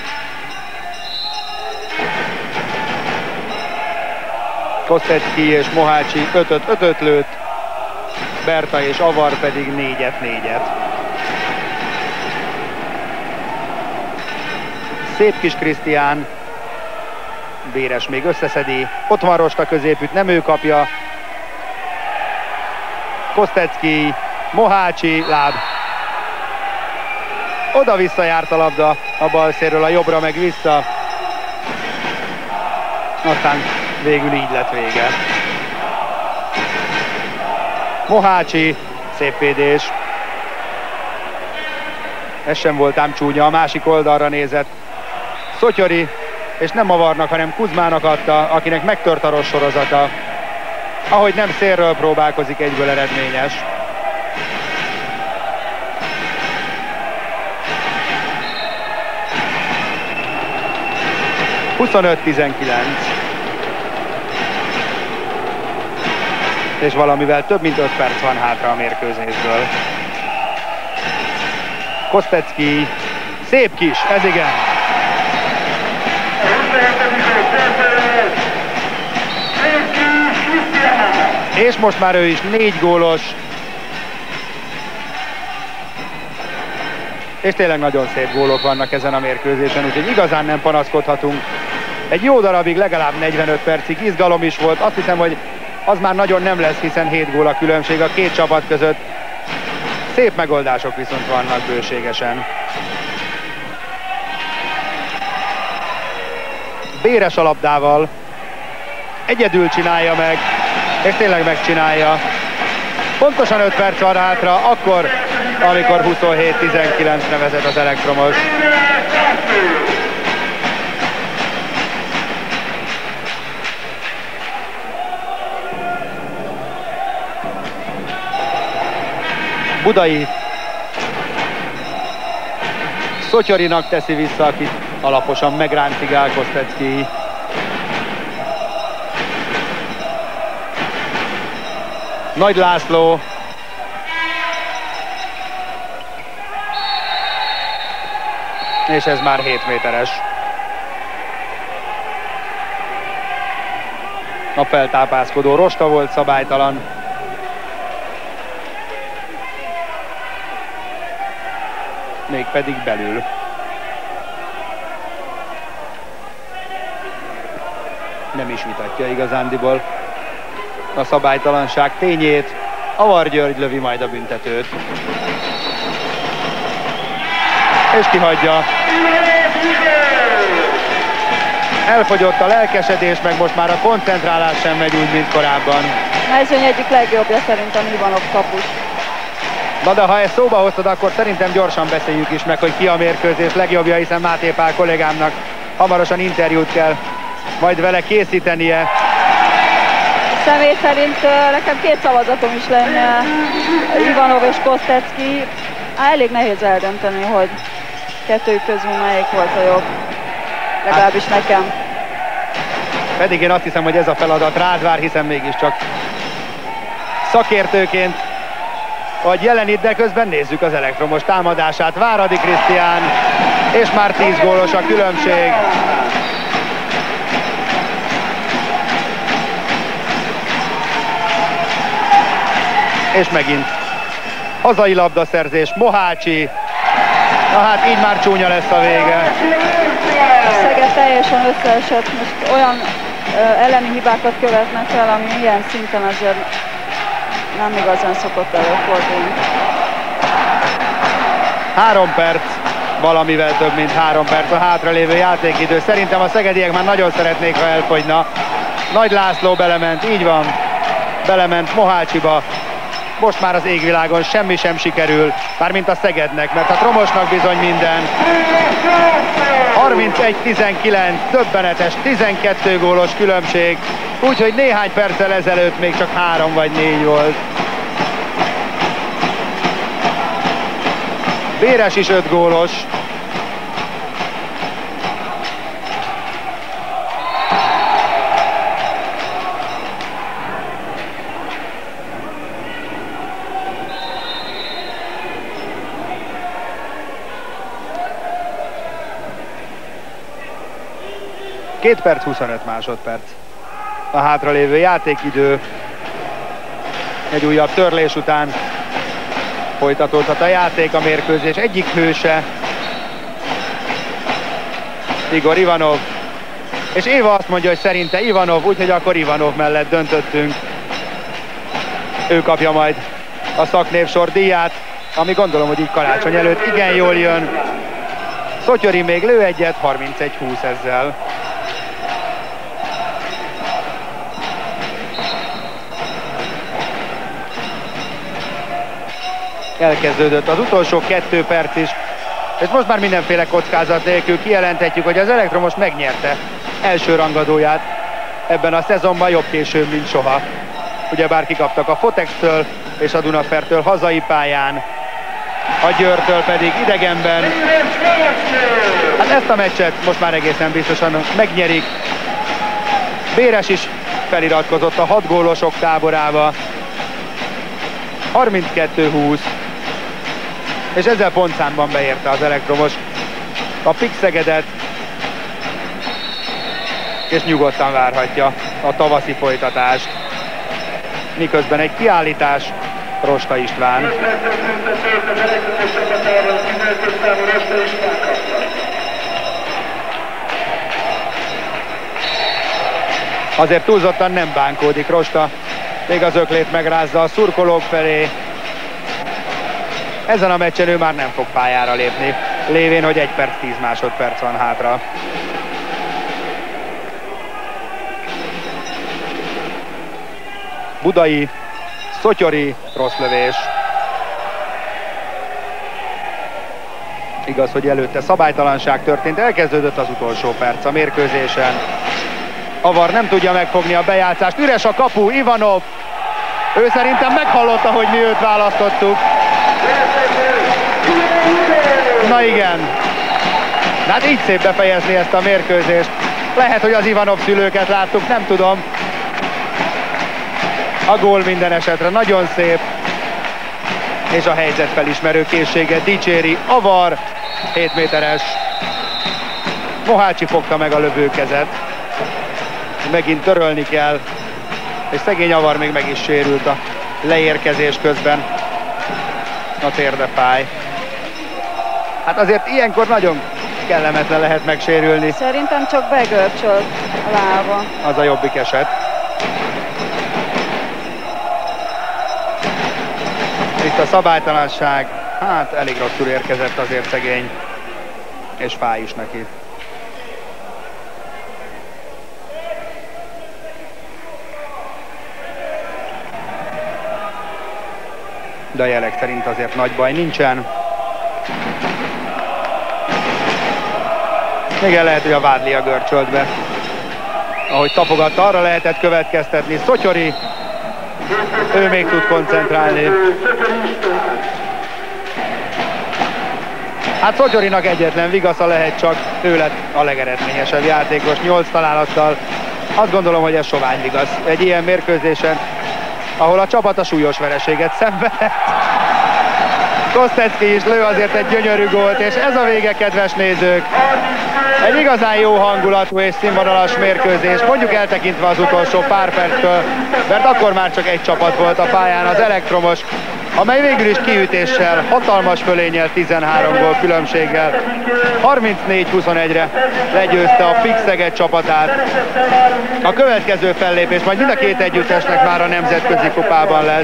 Kostecki és Mohácsi 5-5 lőtt, Berta és Avar pedig 4-4. Szép kis Krisztián, Béres még összeszedi, ott van Rosta középütt, nem ő kapja. Kostecki, Mohácsi, láb. Oda-vissza járt a labda a bal szélről, a jobbra meg vissza. Aztán végül így lett vége. Mohácsi, szép védés. Ez sem volt ám csúnya, a másik oldalra nézett Szotyori, és nem Avarnak, hanem Kuzmának adta, akinek megtört a rossz sorozata. Ahogy nem szélről próbálkozik, egyből eredményes. ...25-19. És valamivel több mint 5 perc van hátra a mérkőzésből. Kostecki, szép kis, ez igen. És most már ő is 4 gólos. És tényleg nagyon szép gólok vannak ezen a mérkőzésen, úgyhogy igazán nem panaszkodhatunk. Egy jó darabig, legalább 45 percig izgalom is volt. Azt hiszem, hogy az már nagyon nem lesz, hiszen 7 gól a különbség a két csapat között. Szép megoldások viszont vannak bőségesen. Béres a labdával. Egyedül csinálja meg, és tényleg megcsinálja. Pontosan 5 perc van hátra, akkor, amikor 27-19-re vezet az Elektromos. Budai Szotyorinak teszi vissza, akit alaposan megráncigál Kostecki. Nagy László. És ez már 7 méteres. A feltápászkodó Rosta volt szabálytalan. Mégpedig belül. Nem is vitatja igazándiból a szabálytalanság tényét. Avar György lövi majd a büntetőt. És kihagyja. Elfogyott a lelkesedés, meg most már a koncentrálás sem megy úgy, mint korábban. Mezőny egyik legjobbja szerintem Ivanov kapus. Na de ha ezt szóba hoztad, akkor szerintem gyorsan beszéljük is meg, hogy ki a mérkőzés legjobbja, hiszen Máté Pál kollégámnak hamarosan interjút kell majd vele készítenie. Személy szerint nekem 2 szavazatom is lenne, Ivanov és Kostecki. Elég nehéz eldönteni, hogy kettőjük közül melyik volt a jobb. Legalábbis nekem. Pedig én azt hiszem, hogy ez a feladat rád vár, hiszen mégiscsak szakértőként vagy jelen itt, de közben nézzük az Elektromos támadását. Váradi Krisztián, és már 10 gólos a különbség. És megint hazai labdaszerzés, Mohácsi. Na hát így már csúnya lesz a vége. A Szeged teljesen összeesett, most olyan elleni hibákat követnek el, ami ilyen szinten azért nem igazán szokott előfordulni. 3 perc, valamivel több mint 3 perc a hátralévő játékidő. Szerintem a szegediek már nagyon szeretnék, ha elfogyna. Nagy László belement, így van. Belement Mohácsiba. Most már az égvilágon semmi sem sikerül, mármint a Szegednek, mert a Tromosnak bizony minden. 31-19, döbbenetes, 12 gólos különbség, úgyhogy néhány perccel ezelőtt még csak 3 vagy 4 volt. Béres is 5 gólos. Két perc, 25 másodperc. A hátralévő játékidő. Egy újabb törlés után folytatódhat a játék, a mérkőzés egyik hőse. Igor Ivanov. És Éva azt mondja, hogy szerinte Ivanov, úgyhogy akkor Ivanov mellett döntöttünk. Ő kapja majd a szaknévsor díját. ami gondolom, hogy így karácsony előtt igen jól jön. Szotyori még lő egyet, 31-20 ezzel. Elkezdődött az utolsó 2 perc is, és most már mindenféle kockázat nélkül kijelenthetjük, hogy az Elektromos megnyerte első rangadóját ebben a szezonban, jobb később, mint soha. Ugyebár kikaptak a Fotex-től és a Dunafertől hazai pályán, a Győrtől pedig idegenben. Hát ezt a meccset most már egészen biztosan megnyerik. Béres is feliratkozott a 6 gólosok táborába. 32-20. És ezzel pontszámban beérte az Elektromos a PIK Szegedet, és nyugodtan várhatja a tavaszi folytatást. Miközben egy kiállítás Rosta István. Azért túlzottan nem bánkódik Rosta, még az öklét megrázza a szurkolók felé. Ezen a meccsen ő már nem fog pályára lépni, lévén, hogy 1 perc 10 másodperc van hátra. Budai, Szotyori, rossz lövés. Igaz, hogy előtte szabálytalanság történt, elkezdődött az utolsó perc a mérkőzésen. Avar nem tudja megfogni a bejátszást, üres a kapu, Ivanov. Ő szerintem meghallotta, hogy mi őt választottuk. Na igen. Hát így szép befejezni ezt a mérkőzést. Lehet, hogy az Ivanov szülőket láttuk, nem tudom. A gól minden esetre nagyon szép. És a helyzet felismerő készsége dicséri Avar. 7 méteres. Mohácsi fogta meg a lövőkezet. Megint törölni kell. És szegény Avar még meg is sérült a leérkezés közben. A térde fáj. Hát azért ilyenkor nagyon kellemetlen lehet megsérülni. Szerintem csak begörcsölt a lába. Az a jobbik eset. Itt a szabálytalanság, hát elég rosszul érkezett azért szegény, és fáj is neki. De a jelek szerint azért nagy baj nincsen. Igen, lehet, hogy a Vádlia görcsölt be. Ahogy tapogatta, arra lehetett következtetni. Szotyori, ő még tud koncentrálni. Hát Szotyorinak egyetlen vigasza lehet, csak ő lett a legeredményesebb játékos 8 találattal. Azt gondolom, hogy ez sovány vigasz egy ilyen mérkőzésen, ahol a csapat a súlyos vereséget szenvedett. Kostecki is lő azért egy gyönyörű gólt, és ez a vége, kedves nézők. Egy igazán jó hangulatú és színvonalas mérkőzés, mondjuk eltekintve az utolsó pár perctől, mert akkor már csak egy csapat volt a pályán, az Elektromos, amely végül is kiütéssel, hatalmas fölénnyel, 13 gól különbséggel 34-21-re legyőzte a PIK Szeged csapatát. A következő fellépés majd mind a két együttesnek már a nemzetközi kupában lesz.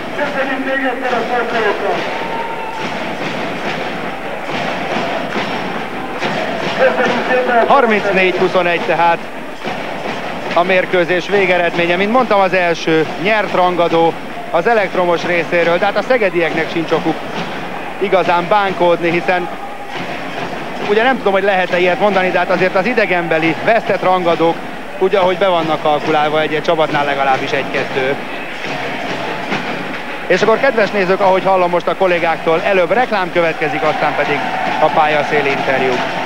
34-21 tehát a mérkőzés végeredménye. Mint mondtam, az első nyert rangadó az Elektromos részéről, de hát a szegedieknek sincs okuk igazán bánkódni, hiszen ugye nem tudom, hogy lehet-e ilyet mondani, de hát azért az idegenbeli vesztett rangadók ugye, ahogy be vannak kalkulálva egy csapatnál legalábbis 1-2. És akkor, kedves nézők, ahogy hallom most a kollégáktól, előbb reklám következik, aztán pedig a pályaszéli interjú.